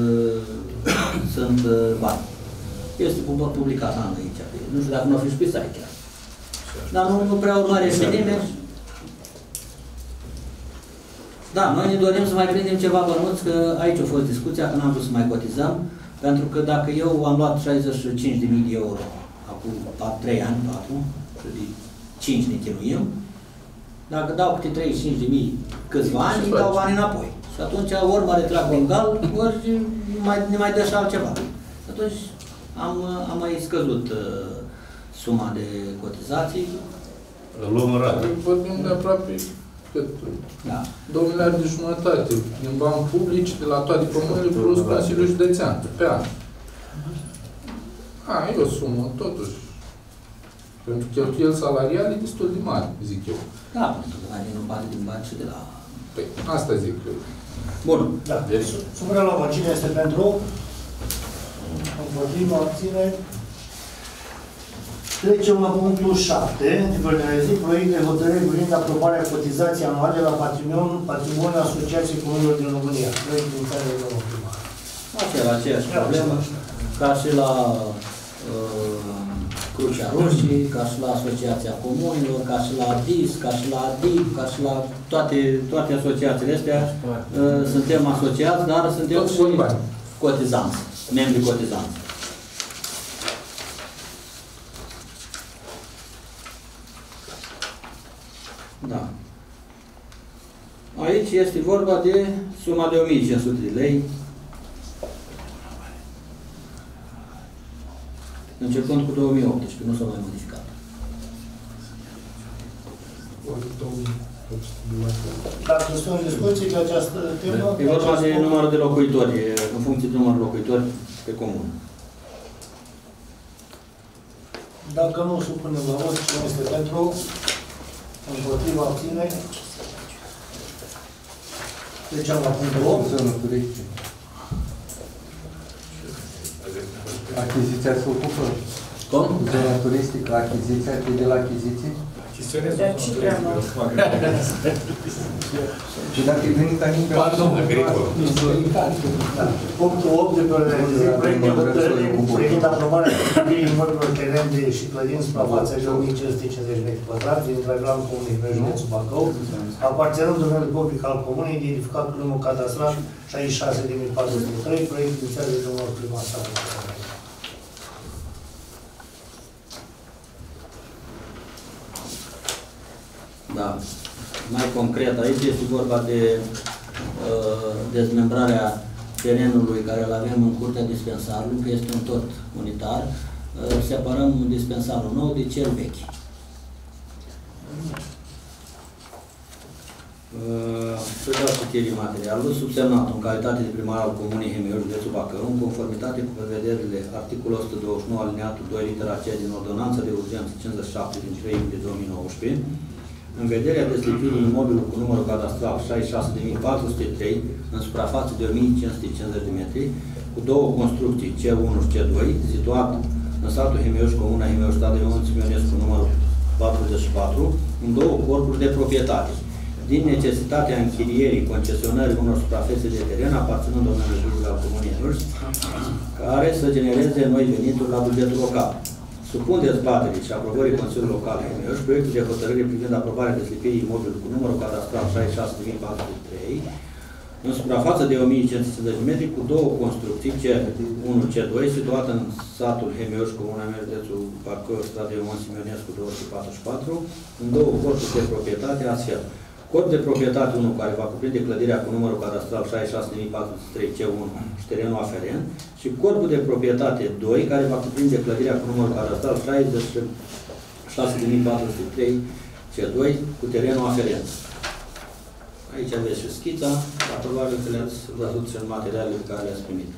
sunt bani. Este publicat la noi aici. Nu știu dacă nu o fi și pe site chiar. Dar nu prea urmare și nimeni. Da, noi ne dorim să mai prindem ceva bănuți, că aici a fost discuția, că n-am vrut să mai cotizăm, pentru că dacă eu am luat 65.000 de euro acum 3 ani, 4, și de 5 ne chinuim, dacă dau câte 35.000 câțiva ani, îi dau bani înapoi. Și atunci ori mă retrag din gal, ori ne mai dă și altceva. Și atunci am mai scăzut suma de cotizații. Luăm în rată. Vorbim de aproape 2 miliarde de jumătate din bani publici de la toate comunele plus Consiliul Județean pe an. E o sumă, totuși. Pentru cheltuieli salariale e destul de mare, zic eu. Da, pentru că mai din bani din bani și de la... Păi, asta zic eu. Bun. Da. Deci, supără la vot. Cine este pentru? Împotriva, abține. Trecem la punctul 7, de ordinea de zi, proiect de hotărâre privind aprobarea cotizației anuale la patrimoniul Asociației Comunilor din România. Proiect din țară de domnul primar. Aceeași problemă, ca și la Crucea Roșie, ca și la Asociația Comunilor, ca și la DIS, ca și la ADIP, ca și la toate asociațiile astea. Suntem asociați, dar suntem și cotizanți, membri cotizanți. Da. Aici este vorba de suma de 1500 de lei, începând cu 2018, nu s-a mai modificat. Dacă sunt în discuții pe această temă... E vorba de numărul de locuitori, în funcție de numărul locuitori pe comun. Dacă nu supunem la vot, cine este pentru, împotriva, abține. Trecem la punctul 8. Achiziția se ocupă? Cum? Zona turistică, achiziția, de la achiziții? Dar ce treabă? Și dacă e venit animă... Punctul 8 de pe ordinea de zi, proiect de hotărâre privind aprobarea construirii imobilelor terenuri și clădini suprafață de 1550 metri pătrați din Draglan Comunii pe județul Bacău, aparținând domeniului public al comunei, identificat cu numărul cadastral 66.403, proiect inițial de domnul primar statului. Da. Mai concret, aici este vorba de dezmembrarea terenului care îl avem în curtea dispensarului, că este un tot unitar. Separăm dispensarul nou de cel vechi. Să dau citirii materialului, subsemnat în calitate de primar al Comunei Hemeu, județul Bacău, în conformitate cu prevederile articolul 129 alineatul 2 litera C din ordonanța de urgență 57 din 3 iulie 2019, în vederea deslipirii imobilului cu numărul cadastral 66.403 în suprafață de 1.550 de metri, cu două construcții C1 și C2, situat în satul Hemeuș, Comuna Hemeuș, statul Ionuț Ionescu, numărul 44, în două corpuri de proprietate, din necesitatea închirierii concesionării unor suprafețe de teren aparținând domeniului public al Comunei Hemeuș, care să genereze noi venituri la bugetul local. Supun dezbaterii și aprobării Consiliului Local Hemeuș proiectul de hotărâre privind aprobarea deslipirii imobilului cu numărul cadastral 66.403 în suprafață de 1.550 de metri cu două construcții, C1, C2, situată în satul Hemeuș, Comuna Hemeuș, județul Bacău, statul Ion Simionescu 244, în două corpuri de proprietate, astfel. Corp de proprietate 1, care va cuprinde clădirea cu numărul cadastral 66.403 C1 și terenul aferent, și corpul de proprietate 2, care va cuprinde clădirea cu numărul cadastral 66.403 C2 cu terenul aferent. Aici aveți și schița, dar probabil că le-ați văzut și în materialele pe care le-ați primit.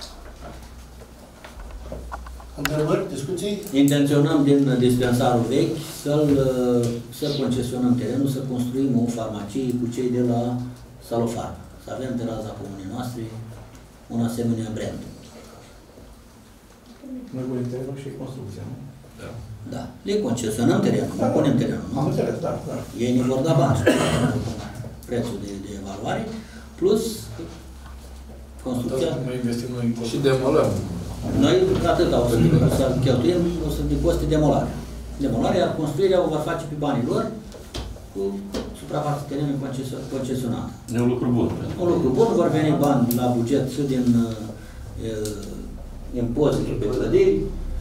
Întrebări, discuții? Intenționăm din dispensarul vechi să concesionăm terenul, să construim o farmacie cu cei de la Salofar. Să avem pe raza comunei noastre un asemenea brand. Noi punem terenul și construcția, nu? Da. Da. Le concesionăm terenul, nu punem terenul. Am înțeles, da. Ei ne vor da bani. Prețul de evaluare, plus construcția. Noi investim noi în și demolăm. Noi, atât o să cheltuim, o să deposte demolarea. Demolarea, iar construirea o va face pe banii lor cu suprafața terenului concesionat. E un lucru bun. Un lucru bun, vor veni bani la buget și din impozite pe clădiri.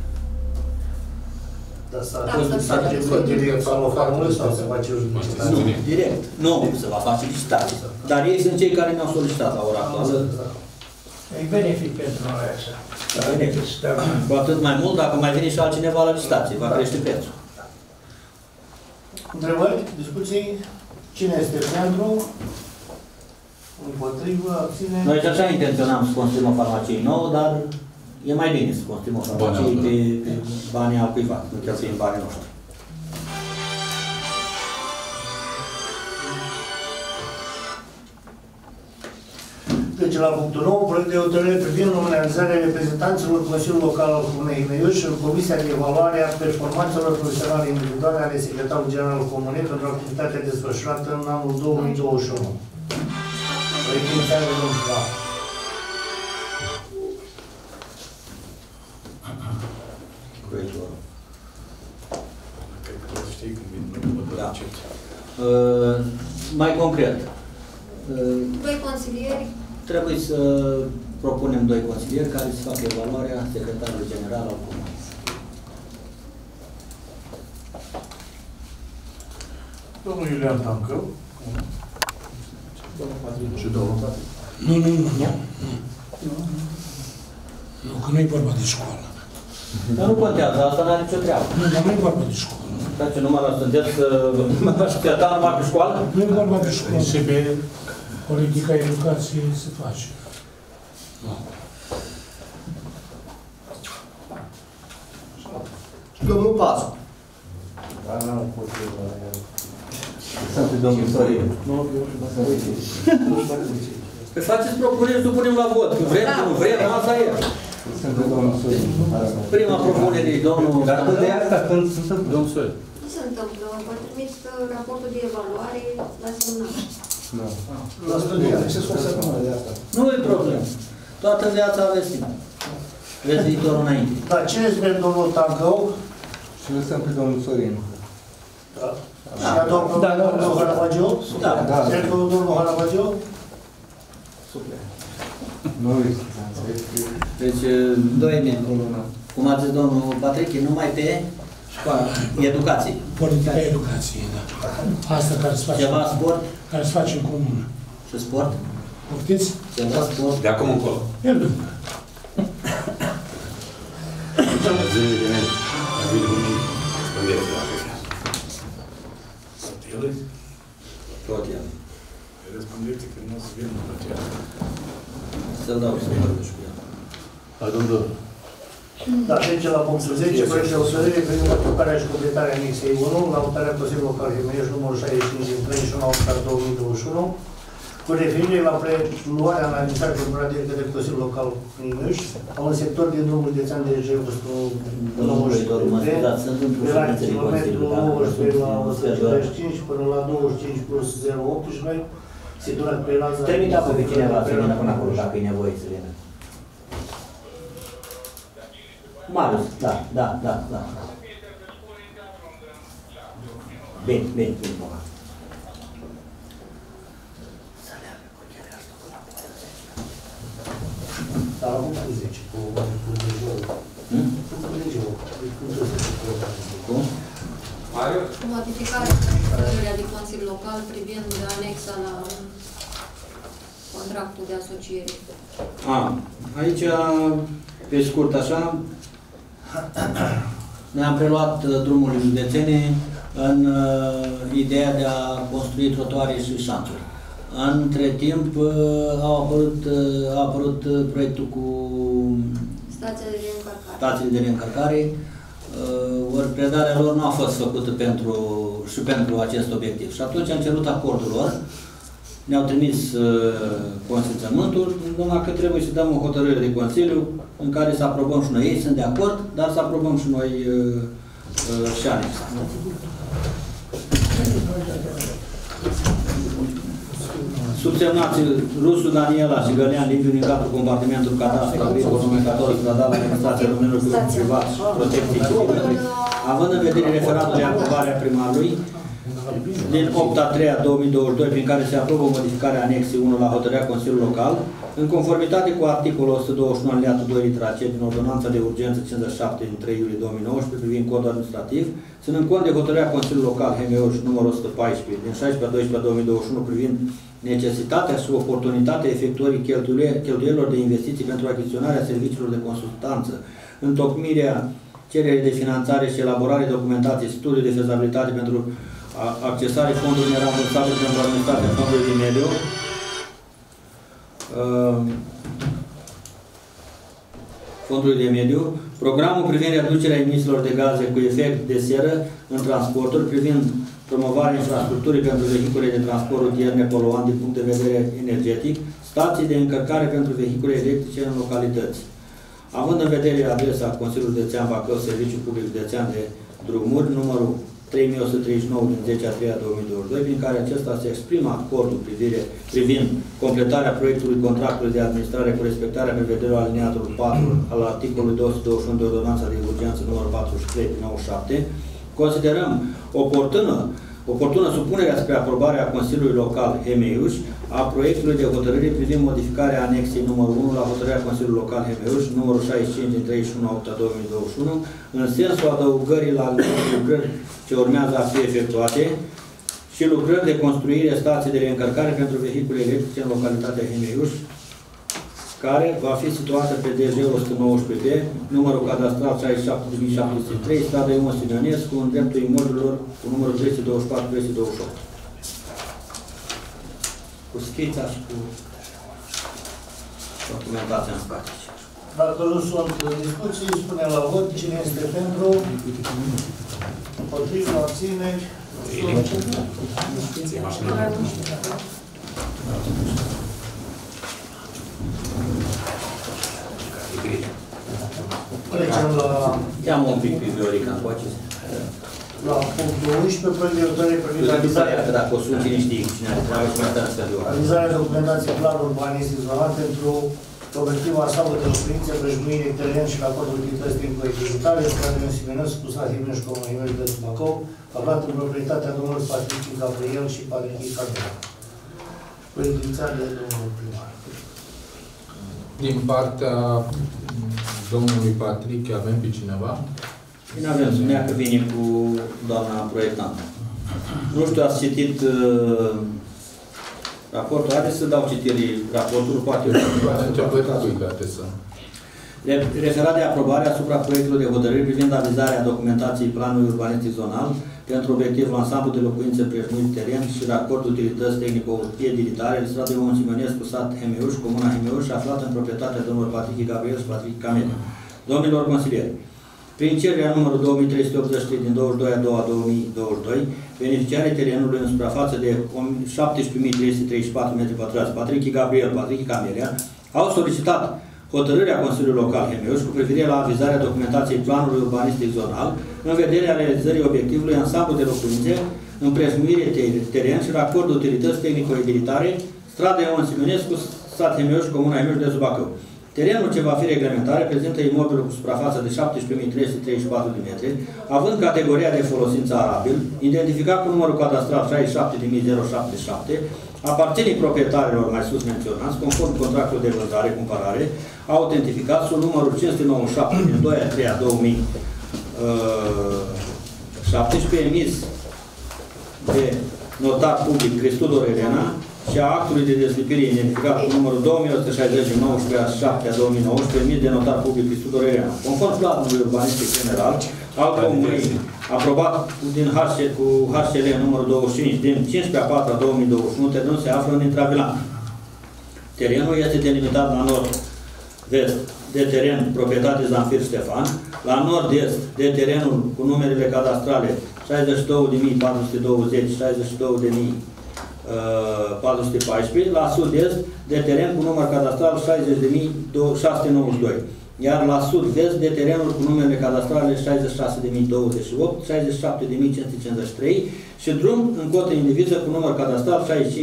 Dar s-a făcut direct Salofarului sau se face o licitație? Nu, direct. Nu, se va face licitație. Dar ei sunt cei care ne-au solicitat la ora actuală. E benefic pentru noi așa. Cu atât mai mult, dacă mai vine și altcineva la licitație, va crește prețul. Întrebări? Discuții? Cine este pentru? Împotrivă? Abține? Noi și așa intenționam să construim o farmacie nouă, dar e mai bine să construim o farmacie pe banii al cuiva, nu cheltuim banii noștri. Deci la punctul 9, proiect de hotărâre privind nominalizarea reprezentanților Consiliului Local al Comunei Himeiuș în Comisia de Evaluare a performanțelor profesionale individuale ale Secretarului General al Comunei pentru activitatea desfășurată în anul 2021. Proiect inițial de domnul Șla. Proiectorul. Știi când vin, da. Mai concret. Doi consilieri. Trebuie să propunem 2 consilieri care să facă evaluarea secretarului general al Comunei. Domnul Iulian Tancău. Și domnul Patrick. Nu, că nu e vorba de școală. Dar nu contează, asta n-are nicio treabă. Nu, dar nu e vorba de școală. Dar ce numai la sunteți secretar numai pe școală? Nu e vorba de școală. Și pe politica educației se face. Domnul Pascu. Da, n-am fost eu la el. Sunt domnul Sorin. Păi faceți propuneri, nu punem la vot. Vrem, nu vrem, asta e. Sunt domnul Sorin. Prima propunere e domnul... Dar tot de asta când se întâmplă? Domnul Sorin. Nu se întâmplă. Vă trimit raportul de evaluare la semnat. La studiat. Ce s-o săptămână de asta? Nu e problemă. Toată viața aveți timp. Vezi viitorul înainte. Da, cine este domnul Tancău? Și lăsăm pe domnul Sorin. Da. Și a domnul Haravagiu? Da. Cred că domnul Haravagiu? Nu deci, 2 membri. Cum a zis domnul Patrick, numai pe școală, educație. Politica educației, da. Asta care se face. Ceva sport? Care se face în comună. Și sport? Poftiți? Ceva sport? De acum încolo. El după. Tot el. Răspundeți că nu o să vină la aceea. Să-l dau să vorbești cu el. Hai, domnul. Da, trece la punctul 10, proiect de hotărâre privind ocuparea și completarea anexei 1 la hotărârea Consiliului Local Himeiuș numărul 65 din 31/8/2021 cu referire la preluarea analizată de către Consiliul Local Himeiuș a un sector din drumul de țean de G119 de la kilometru 19 la 155 până la 25 plus 018 situat pe raza... Trimita pe cineva să vină până acolo, dacă e nevoie să vină. Marius, da. Bine. Dar la punctul 10, cu Cum? Modificarea hotărârea de Consiliu Local privind anexa la contractul de asociere. Aici, pe scurt așa, ne-am preluat drumurile județene în ideea de a construi trotuare și șanțuri. Între timp a apărut proiectul cu stațiile de reîncărcare. Ori predarea lor nu a fost făcută pentru acest obiectiv. Și atunci am cerut acordul lor, ne-au trimis consimțământul, numai că trebuie să dăm o hotărâre de Consiliu în care să aprobăm și noi. Ei sunt de acord, dar să aprobăm și noi și anexa. Subsemnații Rusu Daniela și Gălean Liviu din cadrul compartimentului cadastru agricol nomenclator stradal administrației domeniului privat și protecție civile, având în vedere referatul de aprobare a primarului din 8/3/2022, prin care se aprobă modificarea anexei 1 la hotărârea Consiliului Local, în conformitate cu articolul 121 alineatul 2 litera C din Ordonanța de Urgență 57 din 3 iulie 2019 privind codul administrativ, ținând cont de hotărârea Consiliului Local Himeiuș numărul 114 din 16/12/2021 privind necesitatea și oportunitatea efectuării cheltuielilor de investiții pentru achiziționarea serviciilor de consultanță, întocmirea cererii de finanțare și elaborarea documentației, studiu de fezabilitate pentru accesarea fondurilor nerambursabile pentru administrarea fondului de mediu, fondului de mediu, programul privind reducerea emisiilor de gaze cu efect de seră în transporturi, privind promovarea infrastructurii pentru vehicule de transport rutier nepoluant din punct de vedere energetic, stații de încărcare pentru vehicule electrice în localități. Având în vedere adresa Consiliului Județean Bacău, Serviciul Public Județean de Drumuri, numărul 3139 din 10/3/2022, prin care acesta se exprimă acordul privind completarea proiectului contractului de administrare cu respectarea prevederilor alineatului 4 al articolului 221 de ordonanța de urgență numărul 43/97, considerăm oportună supunerea spre aprobarea Consiliului Local Hemeiuș a proiectului de hotărâre privind modificarea anexei numărul 1 la hotărârea Consiliului Local Hemeiuș numărul 65 din 31/8/2021 în sensul adăugării la lucrări ce urmează a fi efectuate și lucrări de construire stații de reîncărcare pentru vehicule electrice în localitatea Hemeiuș, care va fi situată pe DG 119B, numărul cadastral 67703, strada Ion Simeonescu, în dreptul imobililor cu numărul 224-228. Cu schița și cu documentația în spate. Dacă nu sunt discuții, spunem la vot cine este pentru, împotriva, abțineri. Trecem la... Ia-mă un pic pe Viorica, încoace. La punctul 11, proiect de hotărâre privind avizarea... Că dacă o sunt, cine știe, cine are treabă și mai tare să le avizarea documentației planului urbanistic zonal pentru obiectivul ansamblu de locuințe, prăjmuire, teren și raportul utilități din coexistare, strada Ion Simeonescu, cu sat Himneș, Comuna Himneș de Bacău, aflat în proprietatea domnului Patrick Gabriel și Patrick Cadea. Proiectul inițial de domnul primar. Din partea domnului Patrick, avem pe cineva? Bine avem, spunea că vine cu doamna proiectantă. Nu știu, ați citit raportul? Haideți să dau citire raportul, poate referat de aprobare asupra proiectului de hotărâre privind avizarea documentației planului urbanistic zonal pentru obiectivul ansamblu de locuințe, prejmuiri, teren și racord utilități tehnico-edilitare, strada Ion Simeonescu, sat Hemeiuș, Comuna Hemeiuș, aflată în proprietatea domnilor Patrick Gabriel și Patrick Camel. Domnilor consilieri, prin cererea numărul 2383 din 22/2/2022, beneficiarii terenului în suprafață de 17.334 m2, Patrick Gabriel, Patrick Camelia, au solicitat hotărârea Consiliului Local Hemeiuș cu privire la avizarea documentației planului urbanistic zonal în vederea realizării obiectivului ansamblu de locuințe, împrejmuire teren și racord de utilități tehnico-edilitare, strada Ion Simeonescu, sat Hemeiuș, Comuna Hemeiuș de Bacău. Terenul ce va fi reglementat reprezintă imobilul cu suprafață de 17.334 de metri, având categoria de folosință arabil, identificat cu numărul cadastral 67.077, aparține proprietarilor mai sus menționați, conform contractului de vânzare-cumpărare, autentificat sub numărul 597 din 2/3/2017, emis de notar public Cristudor Elena, și a actului de deslipire identificat cu numărul 2160/19/7/2019, emis de notar public Cristudor Elena. Conform planului urbanistic general al Comunei, aprobat cu HCL numărul 25 din 15/4/2021, terenul se află în intravilan. Terenul este delimitat la nord-vest de teren proprietate Zanfir Ștefan, la nord-est de terenul cu numerele cadastrale 62.420, 62.414, la sud-est de teren cu număr cadastral 60.692, iar la sud-vest de terenuri cu numerele cadastrale 66.028, 67.553 și drum în cotă indiviză cu număr cadastral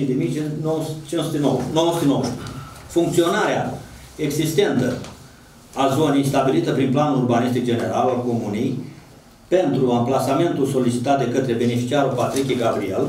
65.919. Funcționarea existentă a zonei stabilită prin planul urbanistic general al Comunei pentru amplasamentul solicitat de către beneficiarul Patrick Gabriel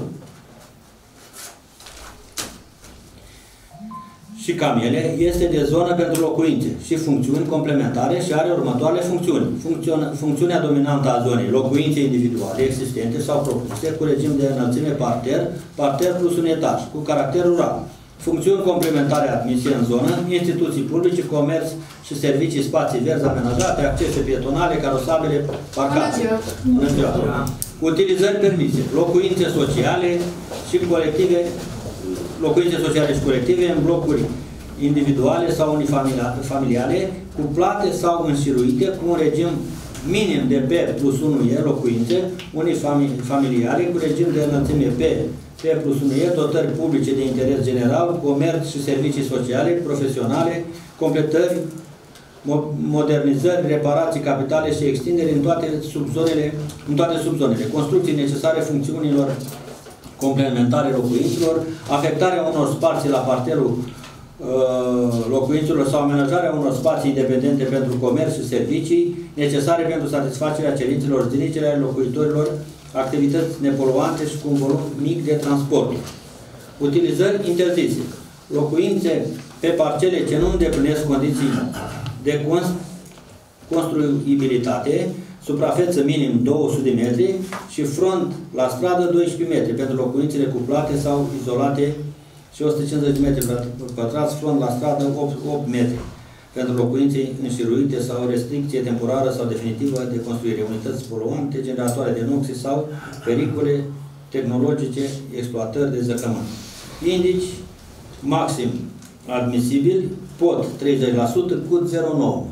și Camele este de zonă pentru locuințe și funcțiuni complementare și are următoarele funcțiuni. Funcțiunea dominantă a zonei, locuințe individuale existente sau propuse cu regim de înălțime parter plus un etaj, cu caracter rural. Funcțiuni complementare admise în zonă, instituții publice, comerț și servicii, spații verzi amenajate, accese pietonale, carosabile, parcații. Utilizări permise, locuințe sociale și colective, locuințe sociale și colective în blocuri individuale sau unifamiliale, cuplate sau înșiruite cu un regim minim de P plus 1E locuințe unifamiliare cu regim de înălțime P plus 1E, dotări publice de interes general, comerț și servicii sociale, profesionale, completări, modernizări, reparații capitale și extinderi în toate subzonele, construcții necesare funcțiunilor complementare locuințelor, afectarea unor spații la parterul locuințelor sau amenajarea unor spații independente pentru comerț și servicii necesare pentru satisfacerea cerințelor zilnice ale locuitorilor, activități nepoluante și cu un volum mic de transport. Utilizări interzise. Locuințe pe parcele ce nu îndeplinesc condiții de construibilitate, suprafeță minim 200 de metri și front la stradă 12 metri pentru locuințele cuplate sau izolate și 150 de metri pătrați, front la stradă 8 metri pentru locuințe înșiruite sau restricție temporară sau definitivă de construire, unități poluante, generatoare de noxe sau pericole tehnologice, exploatări de zăcământ. Indici maxim admisibil, pot 30%, CUT 0,9.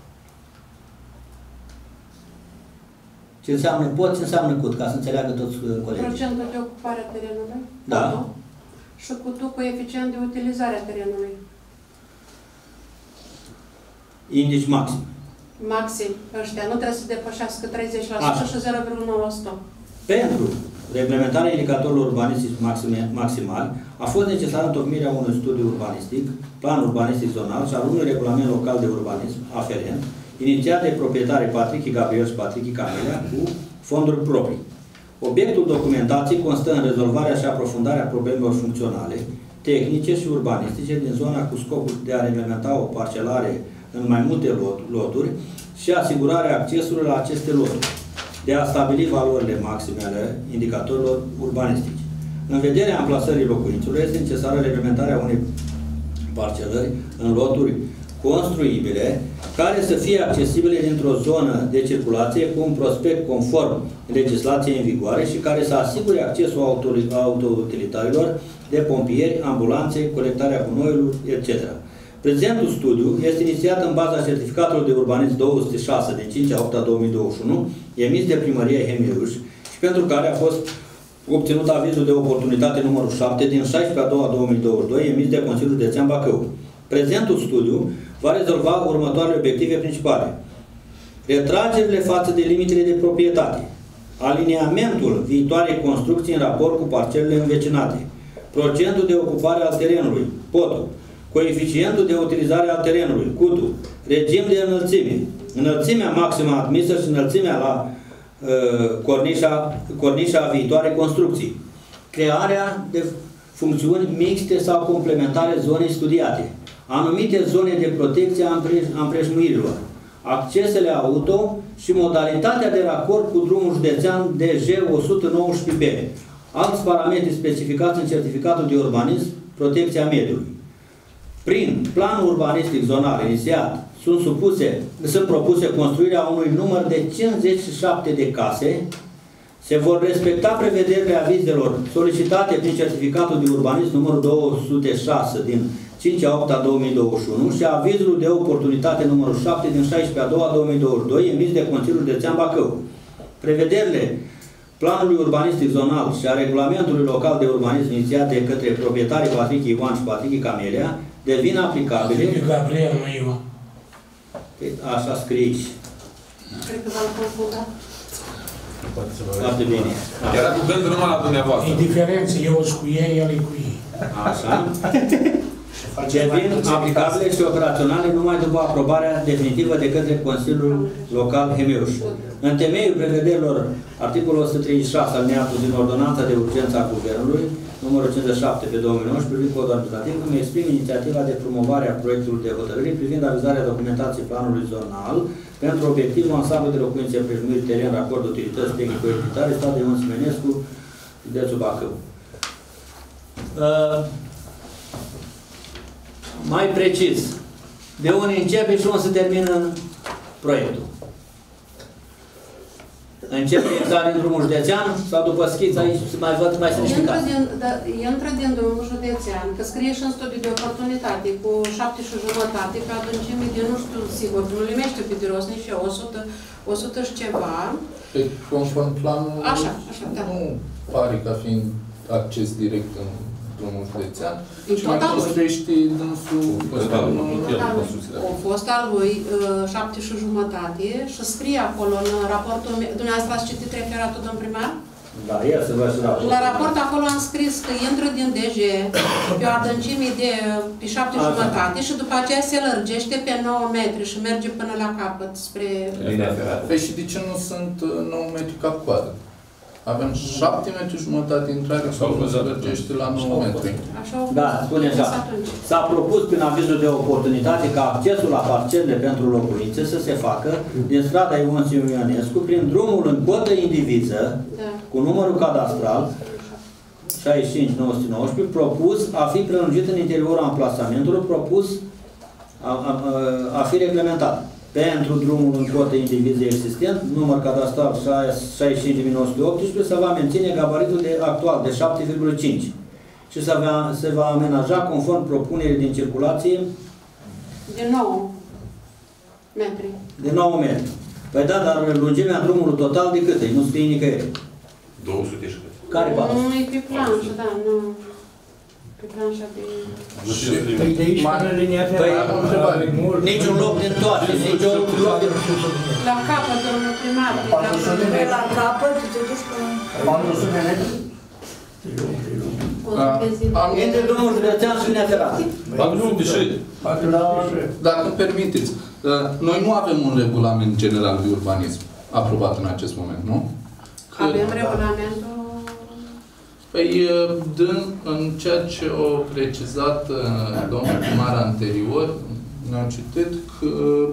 Ce înseamnă pot, ce înseamnă CUT, ca să înțeleagă toți colegii. Procentul de ocupare a terenului? Da. Și CUT-ul coeficient de utilizare a terenului? Indici maxim. Maxim. Ăștia nu trebuie să depășească 30% și 0,9%. Pentru reglementarea indicatorilor urbanistici maximali a fost necesară întocmirea unui studiu urbanistic, plan urbanistic zonal și al unui regulament local de urbanism aferent, inițiat de proprietarii Patrichi Gabriel și Patrichi Camelia cu fonduri proprii. Obiectul documentației constă în rezolvarea și aprofundarea problemelor funcționale, tehnice și urbanistice din zona cu scopul de a reglementa o parcelare în mai multe loturi și asigurarea accesului la aceste loturi, de a stabili valorile maxime ale indicatorilor urbanistici. În vederea amplasării locuințelor este necesară reglementarea unei parcelări în loturi construibile, care să fie accesibile dintr-o zonă de circulație cu un prospect conform legislației în vigoare și care să asigure accesul autoutilitarilor de pompieri, ambulanțe, colectarea gunoiului, etc. Prezentul studiu este inițiat în baza certificatului de urbanism 206 din 5/8/2021, emis de Primăria Hemiuș și pentru care a fost obținut avizul de oportunitate numărul 7 din 16/2/2022, emis de Consiliul Județean Bacău. Prezentul studiu va rezolva următoarele obiective principale. Retragerile față de limitele de proprietate, aliniamentul viitoarei construcții în raport cu parcelele învecinate, procentul de ocupare al terenului, POT-ul, coeficientul de utilizare al terenului, CUT-ul, regim de înălțime, înălțimea maximă admisă și înălțimea la cornișa viitoare construcții, crearea de funcțiuni mixte sau complementare zonei studiate, anumite zone de protecție a împrejmuirilor, accesele auto și modalitatea de racord cu drumul județean DG 119B, alți parametri specificați în certificatul de urbanism, protecția mediului. Prin planul urbanistic zonal inițiat, sunt propuse construirea unui număr de 57 de case. Se vor respecta prevederile avizelor solicitate prin certificatul de urbanism numărul 206 din 5/8/2021 și avizul de oportunitate numărul 7 din 16/2/2022 emis de Consiliul Județean Bacău. Prevederile planului urbanistic zonal și a regulamentului local de urbanism inițiat de către proprietarii Patrichi Ioan și Patrichi Camelia devin aplicabile. Gabriel, nu Ioan. Așa scrie aici. Cred că v-am confundat. Foarte bine. Era cu gândul numai la dumneavoastră. Indiferență, eu sunt cu ei, el e cu ei. Așa. Devin aplicabile și operaționale numai după aprobarea definitivă de către Consiliul Local Hemiuș. În temeiul prevederilor articolul 136 alineatul din Ordonanța de Urgență a Guvernului, numărul 57/2019, privind codul administrativ, îmi exprim inițiativa de promovare a proiectului de hotărâri privind avizarea documentației planului zonal pentru obiectivul ansamblu de locuințe, împrejmuiri, teren, racord, utilități tehnico-utilitare, stat de Ion Smenescu, județul Bacău. Mai precis, de unde începe și unde se termină proiectul. Începe exact din drumul județean sau după schiță aici se mai văd mai sunt explicat? Intră din drumul județean, că scrie și în studiu de oportunitate cu 7,5 pe adâncime de nu știu sigur, nu limește pe de rost nici 100 și ceva. Pe conform planul, așa, da. Nu pare ca fiind acces direct în drumul județean. Și mai construiește dânsul a fost al lui 7,5 și scrie acolo în raportul, dumneavoastră ați citit referatul, domn primar? Da, el se vă și la raport acolo am scris că intră din DG pe o adâncime de pe 7,5 și după aceea se lărgește pe 9 metri și merge până la capăt spre... Păi și de ce nu sunt 9 metri cap-coadă? Avem 7,5 metri intrare sau se lărgește la 9 metri. Da, spune așa. S-a propus prin avizul de oportunitate ca accesul la parcele pentru locuințe să se facă din strada Ion Siu Ionescu prin drumul în cotă indiviză cu numărul cadastral 65919 propus a fi prelungit în interiorul amplasamentului propus a fi reglementat. Pentru drumul în cotă indiviză existent, număr cadastral 65918, se va menține gabaritul actual de 7,5 și se va amenaja conform propunerii din circulație de 9 metri. De 9 metri. Păi da, dar lungimea drumului total de cât e? Nu scrie nicăieri. 200 și cât. Care pasă? Nu e pe planșă, da, nu. Pe planșa de... Păi de aici până linia ferată, niciun loc din toate, niciun loc din... La capăt, domnul primar. La capăt, te duci până... 400 de metri? Între drumul județean și linia ferată. Dacă îmi permiteți, noi nu avem un regulament general de urbanism aprobat în acest moment, nu? Avem regulamentul... Păi, în ceea ce a precizat domnul primar anterior, ne-am citit că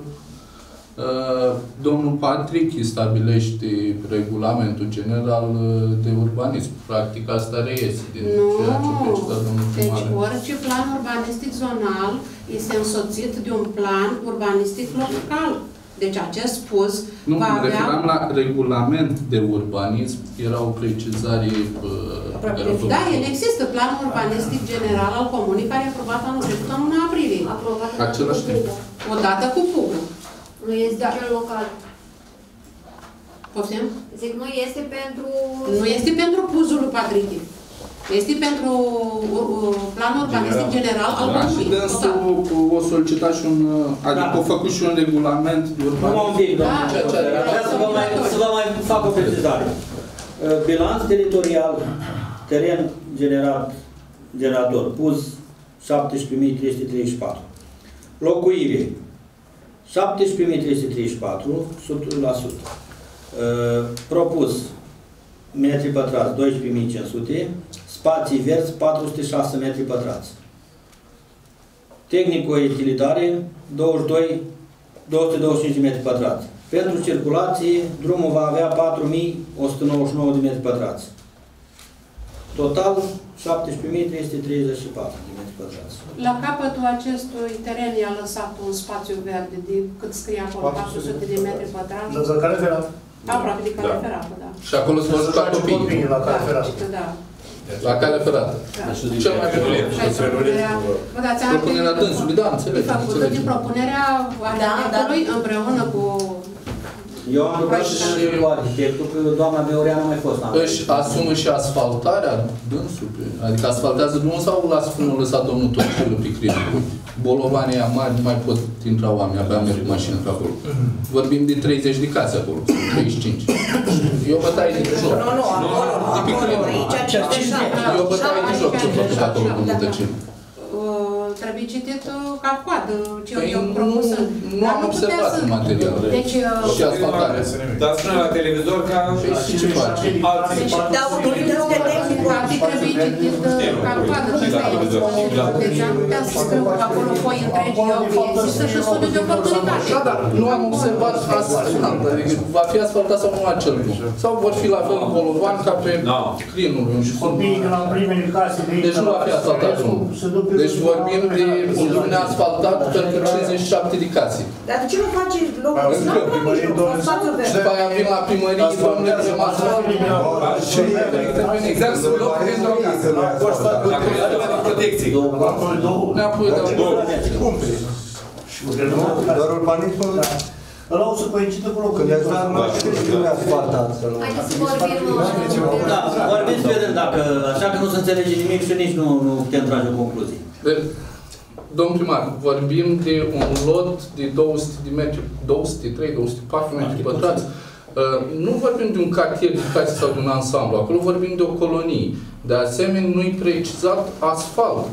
domnul Patrick stabilește regulamentul general de urbanism. Practic, asta reiese din ceea ce a precizat domnul primar. Deci, orice plan urbanistic zonal este însoțit de un plan urbanistic local. Deci acest spus nu, va avea... referam la regulament de urbanism, era o precizare... Da, el există planul urbanistic general al comunii care a aprobat anul trecut în luna aprilie. Același timp. Odată cu PUG. Nu este cel local. Poftim? Zic, nu este pentru... Nu este pentru puzul lui Patrick. Este pentru planul urbanistic general al comunii. Și dânsul o solicitat și un... Adică o făcut și un regulament de urbanism. Nu un pic, doamne. Să vă mai fac o precizare. Bilanț teritorial, teren generator, puz 17.334. Locuire 17.334, 100%. Propus metri pătrați 12.500, spații verzi 406 metri pătrați. Tehnico-utilitare 225 de metri pătrați. Pentru circulație, drumul va avea 4.199 de metri pătrați. Total 17.334 de metri pătrați. La capătul acestui teren i-a lăsat un spațiu verde de cât scrie acolo, 400 de metri pătrați. La care ferată? Aproape de cale ferată, da. Și acolo se vor juca copiii. La care ferată. Da. La cale ferată. Cel mai propunerea dânsului, da, înțeleg. Făcută de propunerea arhitectului împreună cu... Eu am lucrat și cu arhitectul, că doamna Beoreanu a mai fost. Își asumă și asfaltarea dânsului? Adică asfaltează drumul sau las frumul lăsat domnul Torcilu pe crimă? Bolovanii aia mari, nu mai pot intra oameni, abia merg mașină pe acolo. Vorbim de 30 de case acolo, 35. Eu bătaie de joc. Nu, acolo, aici, eu bătaie de joc ce fac acolo cu Mutăcinu. Trebuie citit ca coadă, ce eu propus. Nu am observat în material. Deci, și asfaltare. Dar spune la televizor ca... Și ce faci? Da, autorități de tehnică. Trebuie citit ca coadă. Deci am putea să scriu acolo foi întregi, există și studiu de oportunitate. Da, dar nu am observat asfaltat. Adică va fi asfaltat sau nu acel drum. Sau vor fi la fel bolovan ca pe crinul. Copiii de la primele case de aici... Deci nu va fi asfaltat drumul. Deci vorbim de neasfaltat pentru 57 de case. Dar de ce nu faci locul slab la mijloc, spațiu verde? Și după aia vin la primărie, domnule, rămas Exact, sunt locuri pentru o casă. Dacă nu e de protecție. ne-apoi de Doar urbanismul... Ăla o să coincidă cu locul de asta nu e asfaltat. Haideți să vorbim... Da, vorbiți vedem dacă, așa că nu se înțelege nimic și nici nu putem trage o concluzie. Domn primar, vorbim de un lot de 200 de metri, 203, 204 metri pătrați. Nu vorbim de un cartier de case sau de un ansamblu, acolo vorbim de o colonie. De asemenea, nu-i precizat asfalt.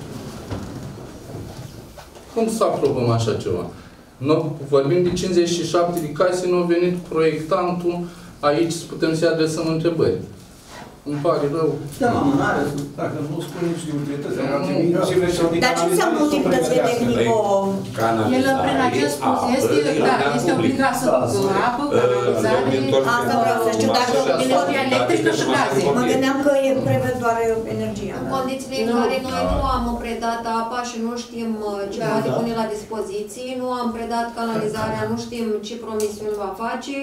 Cum să aprobăm așa ceva? Vorbim de 57 de case, nu a venit proiectantul aici să putem să-i adresăm întrebări. Îmi pare rău. Da, amânare. Dacă nu spune nici de utilități, Dar ce înseamnă utilitățile tehnico? El, prin acest spus, este obligat să ducă apă, canalizare... Asta vreau să știu, dacă energie electrică și gaze. Mă gândeam că e prevăd doar energia. În condițiile în care noi nu am predat apa și nu știm ce poate pune la dispoziție, nu am predat canalizarea, nu știm ce promisiuni va face.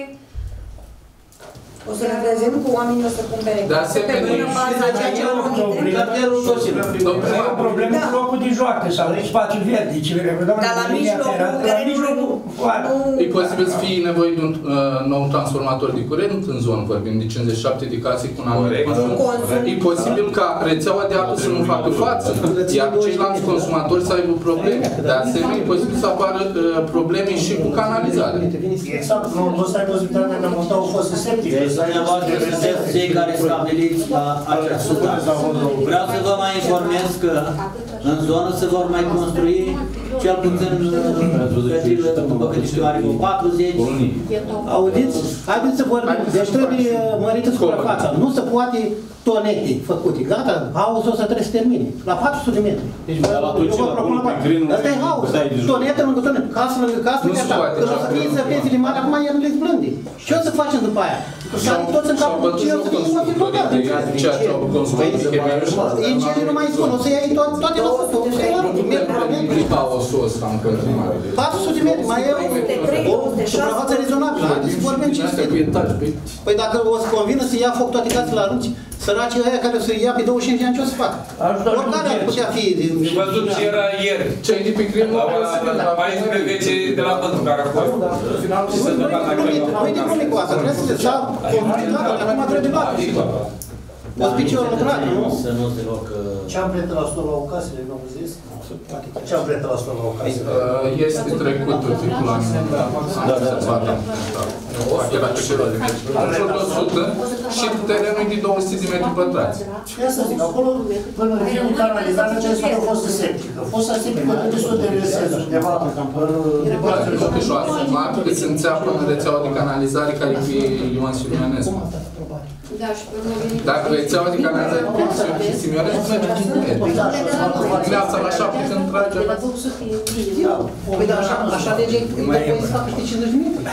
O să ne vedem cu oamenii o să cumpere casă pe până baza ceea ce au unite. E o problemă cu locul de joacă sau de spațiu verde. Dar la mijlocul e posibil să fie nevoie de un nou transformator de curent în zonă, vorbim de 57 de case cu un anumit consum. E posibil ca rețeaua de apă să nu facă față, iar ceilalți consumatori să aibă probleme. De asemenea, e posibil să apară probleme și cu canalizarea. Exact, nu să ai posibilitatea de a monta o fosă septică. Dumneavoastră sunteți cei care stabiliți la acest subiect. Vreau să vă mai informez că în zonă se vor mai construi cel puțin după câte știu are 40. Auziți? Haideți să vorbim. Deci trebuie mărită suprafața. Nu se poate tonete făcute. Gata, hausul ăsta trebuie să termine. La 400 de metri. Deci vă propun la 4. Asta e haus. Tonetă lângă tonetă. Casă lângă casă. Nu se poate. Când o să fie sărpețile mari, acum el le blânde. Ce o să facem după aia? Toți în capul ce o să fie foarte total. Incendiul nu mai spun. O să iei toate lăsătul. O să iei la haosul ăsta în continuare. 400 de metri. Mai e o suprafață rezonabilă. Haideți să vorbim ce este. Păi dacă o să convină să ia foc toate casele la rânci, săracii ăia care o să ia pe 25 de ani, ce o să facă? Oricare ar putea fi. Văzut ce era ieri. Ce-ai de pe Crimea? La 14 de la Pătru, care a fost. Nu e de probleme cu asta. Trebuie să se s-a comunicat, acum trebuie de bate. Ospiciul lucrat, nu? Să nu se loc... Ce-am prietenit la stol la o casă, nu am zis? Ce-am prietenit la stol la o casă? Este trecut titlul la mine. Era ceva de metri. Jur de 100 și terenul de 200 de metri pătrați. Și asta zic, acolo, până vine canalizarea, trebuie să facă o fostă septică. Fosta septică trebuie să o deversezi undeva. Totuși o asumat că se înțeapă în rețeaua de canalizare care e Ioan Simionescu. Dacă rețeaua de canalizare e Simionescu, merge 5 metri. Viața la 7 când trage. Păi da, așa lege trebuie să facă 50 de metri.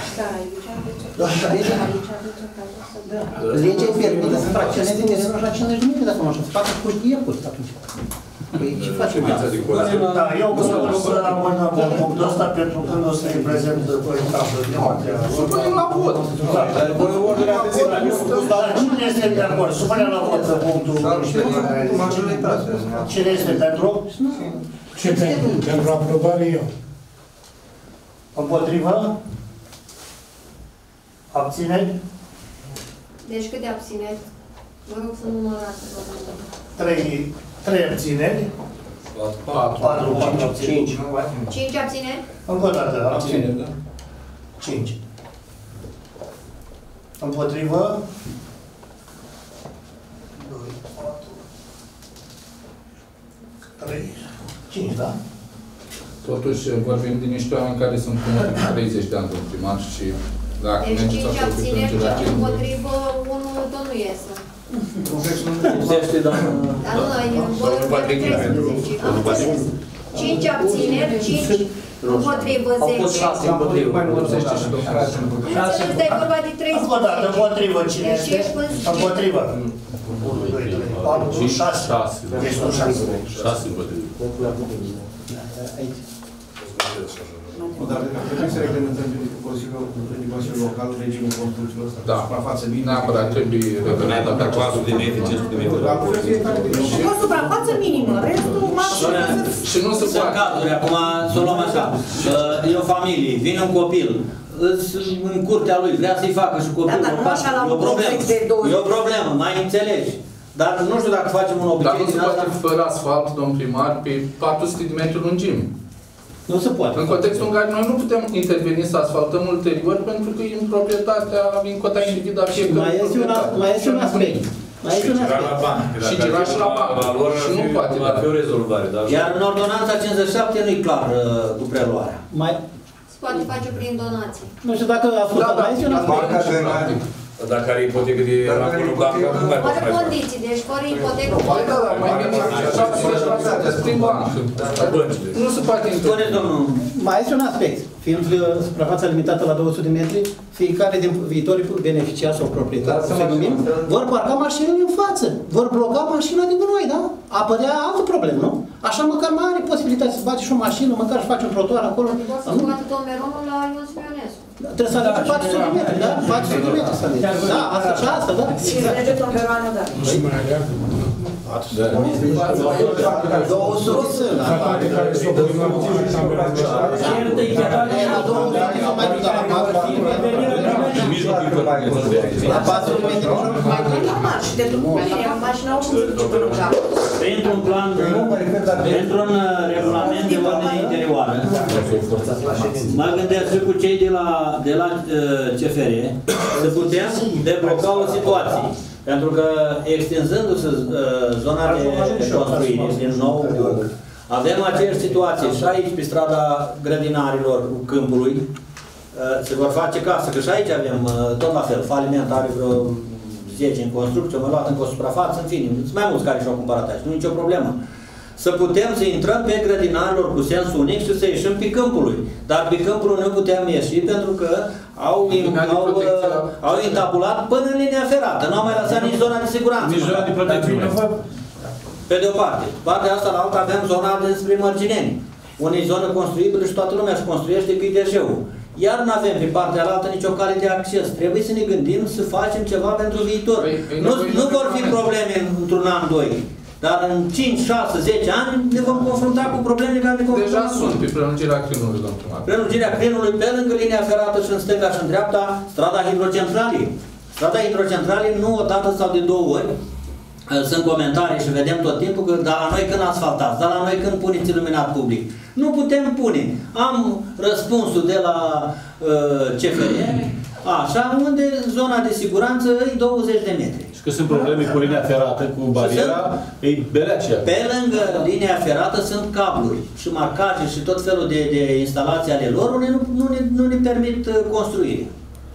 Legea îi permite să fracționeze terenul așa 50 de metri, dacă nu așa, să facă cu iepuri atunci. Păi ce facem? Da, eu vă spun să rămână punctul ăsta pentru când o să-i prezent proiectantul de material. Supunem la vot. Cine este de acord? Supunem la vot punctul. Cine este pentru? Ce pentru? Pentru aprobare eu. Împotrivă? Abțineri? Deci câte abțineri? Vă rog să numărați. 3 abțineri. 4 abțineri. 5 abțineri? Încă o dată, abțineri, da? 5. Împotrivă? 2, 4, 3, 5, da? Totuși vorbim de niște oameni care sunt cu 30 de ani de primar și dacă deci 5 abțineri, 5 împotrivă, 1 tot nu iese. Dar nu, votul de 13. Am înțeles. 5 abțineri, 5 împotrivă, 10. Au fost 6 împotrivă. Înțeles, dar e vorba de 13. Încă o dată, împotrivă, cine este? Împotrivă. 1, 2, 3, 4, 6. Deci nu 6. 6 împotrivă. Aici. Dar trebuie să reglementăm Consiliul Local regimul construcțiilor ăsta. Da. Suprafață minimă. Neapărat trebuie reglementat cu 400 de metri, 500 de metri. O suprafață minimă, restul maxim. Și nu se poate. Sunt cazuri, acum să o luăm așa. E o familie, vine un copil, în curtea lui, vrea să-i facă și copilul. Da, dar nu așa la un complex de 20. E o problemă, mai înțelegi. Dar nu știu dacă facem un obicei. Dar nu se poate fără asfalt, domn primar, pe 400 de metri lungime. Nu se poate. În contextul în care noi nu putem interveni să asfaltăm ulterior, pentru că e în proprietatea, în cota individă a fiecărui proprietate. Mai este un aspect. Și gira și la bancă. Și nu poate. Va fi o rezolvare. Iar în ordonanța 57 nu e clar cu preluarea. Se poate face prin donații. Nu știu dacă a fost mai este un aspect. Dacă are ipotecă de acolo bancă, nu mai poți fără condiții, deci fără ipotecă. Mai bine prin bancă. Nu se poate interveni. Mai este un aspect. Fiind suprafața limitată la 200 de metri, fiecare din viitorii beneficiari sau proprietari, vor parca mașinile în față, vor bloca mașina de gunoi, da? Apărea altă problemă, nu? Așa măcar mai are posibilitatea să bate și o mașină, măcar să faci un trotuar acolo. Poți să bate Tomeronul la Ion Smionescu. Trebuie să alegă 400 de metri, da? 400 de metri să alegă. Da, asta și asta, da? Și să merge Tomeronul, da. Și mai aleagă. 200 sunt, da? Pentru un plan, pentru un regulament de ordine interioară, mă gândesc și cu cei de la CFR să putem debloca o situație. Pentru că extinzându-se zona de construire din nou, avem aceeași situație și aici pe strada grădinarilor câmpului se vor face casă, că și aici avem tot la fel, faliment are vreo 10 în construcție, am luat încă o suprafață, în fine, sunt mai mulți care și-au cumpărat aici, nu e nicio problemă. Să putem să intrăm pe grădinarilor cu sens unic și să ieșim pe câmpului. Dar pe câmpul nu putem ieși pentru că au intabulat până în linia ferată. Nu au mai lăsat nici zona de siguranță. Nici zona de protecție. Pe de o parte. Partea asta la alta avem zona despre Mărgineni. Unde e zonă construibilă și toată lumea își construiește că e deșeul. Iar nu avem pe partea altă nicio cale de acces. Trebuie să ne gândim să facem ceva pentru viitor. Nu vor fi probleme într-un an, doi. Dar în 5, 6, 10 ani ne vom confrunta cu probleme care ne confruntăm. Deja sunt pe prelungirea crinului, domnul primar. Prelungirea crinului pe lângă linia ferată și în stânga și în dreapta, strada hidrocentralei. Strada hidrocentralei nu o dată sau de 2 ori. Sunt comentarii și vedem tot timpul că dar la noi când asfaltați, dar la noi când puneți iluminat public. Nu putem pune. Am răspunsul de la CFR, așa, unde zona de siguranță e 20 de metri. Și că sunt probleme cu linia ferată, cu bariera, e belea aceea. Pe lângă linia ferată sunt cabluri și marcaje și tot felul de instalații ale lor, unde nu ne permit construirea.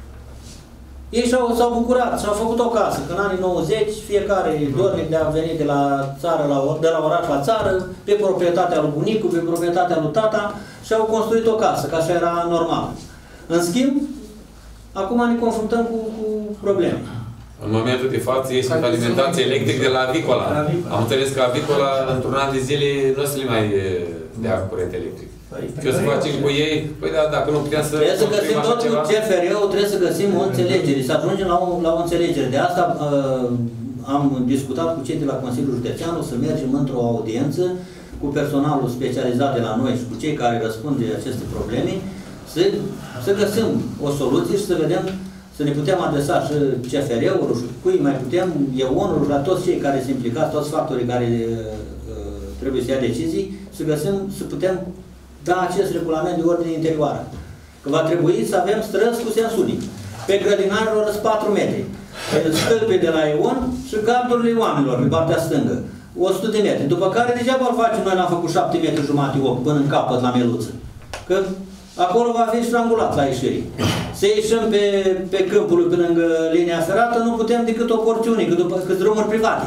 Ei s-au bucurat și-au făcut o casă, că în anii 90 fiecare dornic de a venit de la țară, de la oraș la țară, pe proprietatea lui bunicul, pe proprietatea lui tata și-au construit o casă, că așa era normal. În schimb, acum ne confruntăm cu probleme. În momentul de față ei sunt alimentație electrică de la Avicola. Am înțeles că Avicola, într-un an de zile, nu o să le mai dea curent electric. Ce o să facem cu ei? Păi da, dacă nu putem să... Trebuie să găsim tot cu CFR-ul, trebuie să găsim o înțelegere, să ajungem la o înțelegere. De asta am discutat cu cei de la Consiliul Județean, să mergem într-o audiență cu personalul specializat de la noi și cu cei care răspund de aceste probleme, să găsim o soluție și să vedem, să ne putem adresa și CFR-ul, și cui mai putem, EON-ul, la toți cei care sunt implicați, toți factorii care trebuie să ia decizii, să găsim, să putem da acest regulament de ordine interioară. Că va trebui să avem străzi cu sens unic. Pe grădinarilor sunt 4 metri. Pe stâlpii de la EON și gardurile oamenilor, pe partea stângă. 100 de metri. După care degeaba îl facem, noi l-am făcut 7 metri jumate, 8, până în capăt la Meluță. Că acolo va fi strangulat la ieșire. Să ieșim pe câmpul pe lângă linia ferată, nu putem decât o porțiune, cât drumuri private.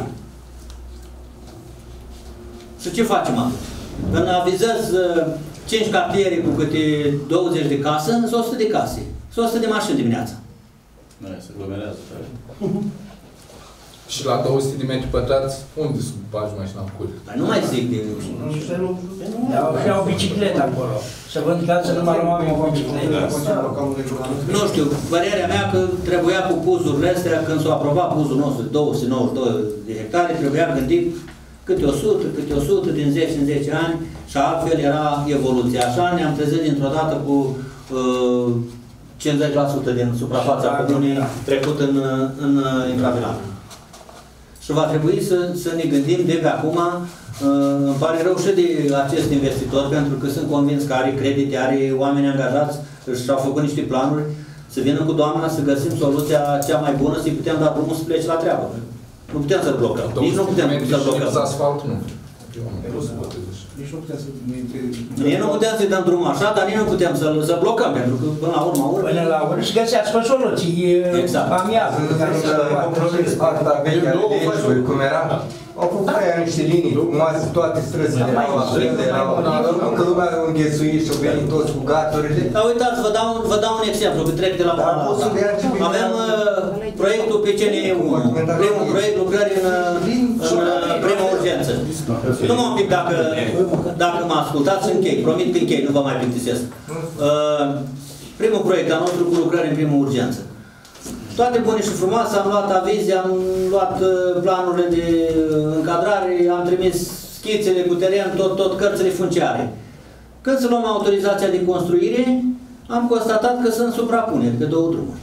Și ce facem atunci? Când avizez 5 cartiere cu câte 20 de case, sunt 100 de case. Sunt 100 de mașini dimineața. Se aglomerează. Și la 200 de metri pătrați, unde să bagi mașina în cur? Nu mai zic de... Iau bicicleta acolo. Să vând casă numai la oameni cu bicicleta. Nu știu, părerea mea că trebuia cu puzurile astea, când s-a aprobat puzul nostru de 292 de hectare, trebuia gândit câte 100 din 10 în 10 ani și altfel era evoluția. Așa ne-am trezit dintr-o dată cu 50% din suprafața comunei trecut în intravilat. Și va trebui să ne gândim de pe acum, îmi pare rău și de acest investitor, pentru că sunt convins că are credite, are oameni angajați și-au făcut niște planuri, să vină cu doamna să găsim soluția cea mai bună, să-i putem da drumul să plece la treabă. Nu putem să-l blocăm. Nici nu putem să-l blocăm. Asfalt nu. Nici nu putem să... Nici nu putem să-i dăm drumul așa, dar nici nu putem să-l blocăm, pentru că până la urmă... Până la urmă și găsească soluții. Exact. Amiază. Partea veche a Deșului, cum era, au făcut aia niște linii frumoase, toate străzile erau la frânde, încă lumea a înghețuit și au venit toți cu gaturile. Dar uitați, vă dau un exemplu, că trec de la una la alta. Avem proiectul PCNE 1, primul proiect lucrări în prima urgență. Numai un pic, dacă mă ascultați, închei, promit că închei, nu vă mai plictisesc. Primul proiect al nostru cu lucrări în primă urgență. Toate bune și frumoase, am luat avize, am luat planurile de încadrare, am trimis schițele cu teren, tot cărțile funciare. Când să luăm autorizația de construire, am constatat că sunt suprapuneri pe două drumuri.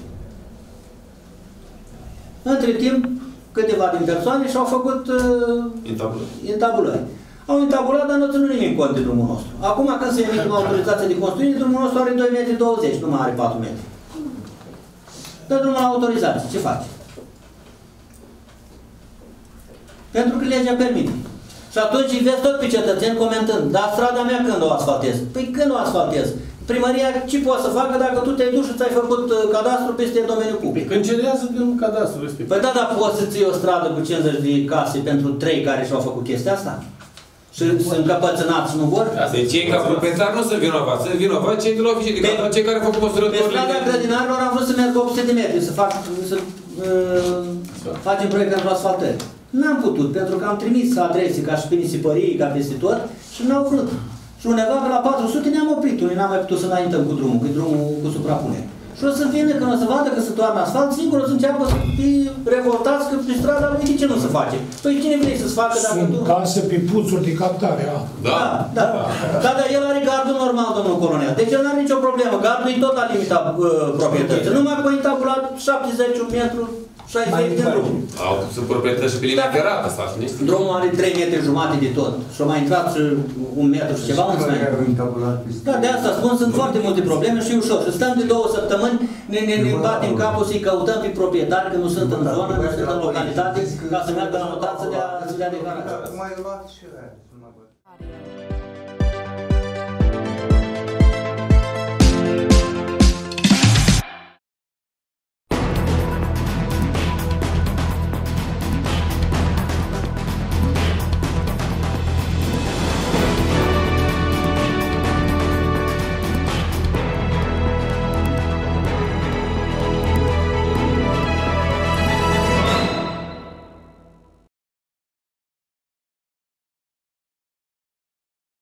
Între timp, câteva din persoane și-au făcut intabulări. Au intabulat, dar nu ținut nimic cont de drumul nostru. Acum, când se emite autorizația de construire, drumul nostru are 2,20 m, nu mai are 4 metri. Dă drumul la autorizație. Ce faci? Pentru că legea permite. Și atunci îi vezi tot pe cetățeni comentând, dar strada mea când o asfaltez? Păi când o asfaltez? Primăria ce poate să facă dacă tu te-ai dus și ți-ai făcut cadastru peste domeniul public? Încerează din cadastru respectiv. Păi da, dar poți să ții o stradă cu 50 de case pentru 3 care și-au făcut chestia asta? Și sunt căpățânați, nu vor? Asta e cei ca proprietari nu sunt vinovați. Sunt vinovați cei de la oficii de cadastru, cei care au făcut măsurătorile. Pe strada grădinarilor am vrut să merg 800 de metri, să facem proiect pentru asfaltări. N-am putut, pentru că am trimis adrese ca și pe nisipării, ca peste tot și n-au vrut. Și undeva pe la 400 ne-am oprit, unii n-am mai putut să înaintăm cu drumul, că e drumul cu suprapunere. Și o să vină, când o să vadă că se toarnă asfalt, sigur o să înceapă să fie revoltați că pe strada lui de ce nu se face? Păi cine vrei să-ți facă dacă tu... Sunt case pe puțuri de captare, Da. Da, dar el are gardul normal, domnul colonel. Deci el nu are nicio problemă. Gardul e tot la limita proprietății. Numai cu intabulat 70 metru, 60 de drum. Sunt proprietăți și pe linia ferată, asta, știți? Drumul are 3 metri jumate de tot. Și a mai intrat și 1 metru și ceva. Da, de asta spun, sunt foarte multe probleme și ușor. Și stăm de 2 săptămâni, ne batem capul să-i căutăm pe proprietari, că nu sunt în zonă, nu sunt în localitate, ca să meargă la notață să dea declarație.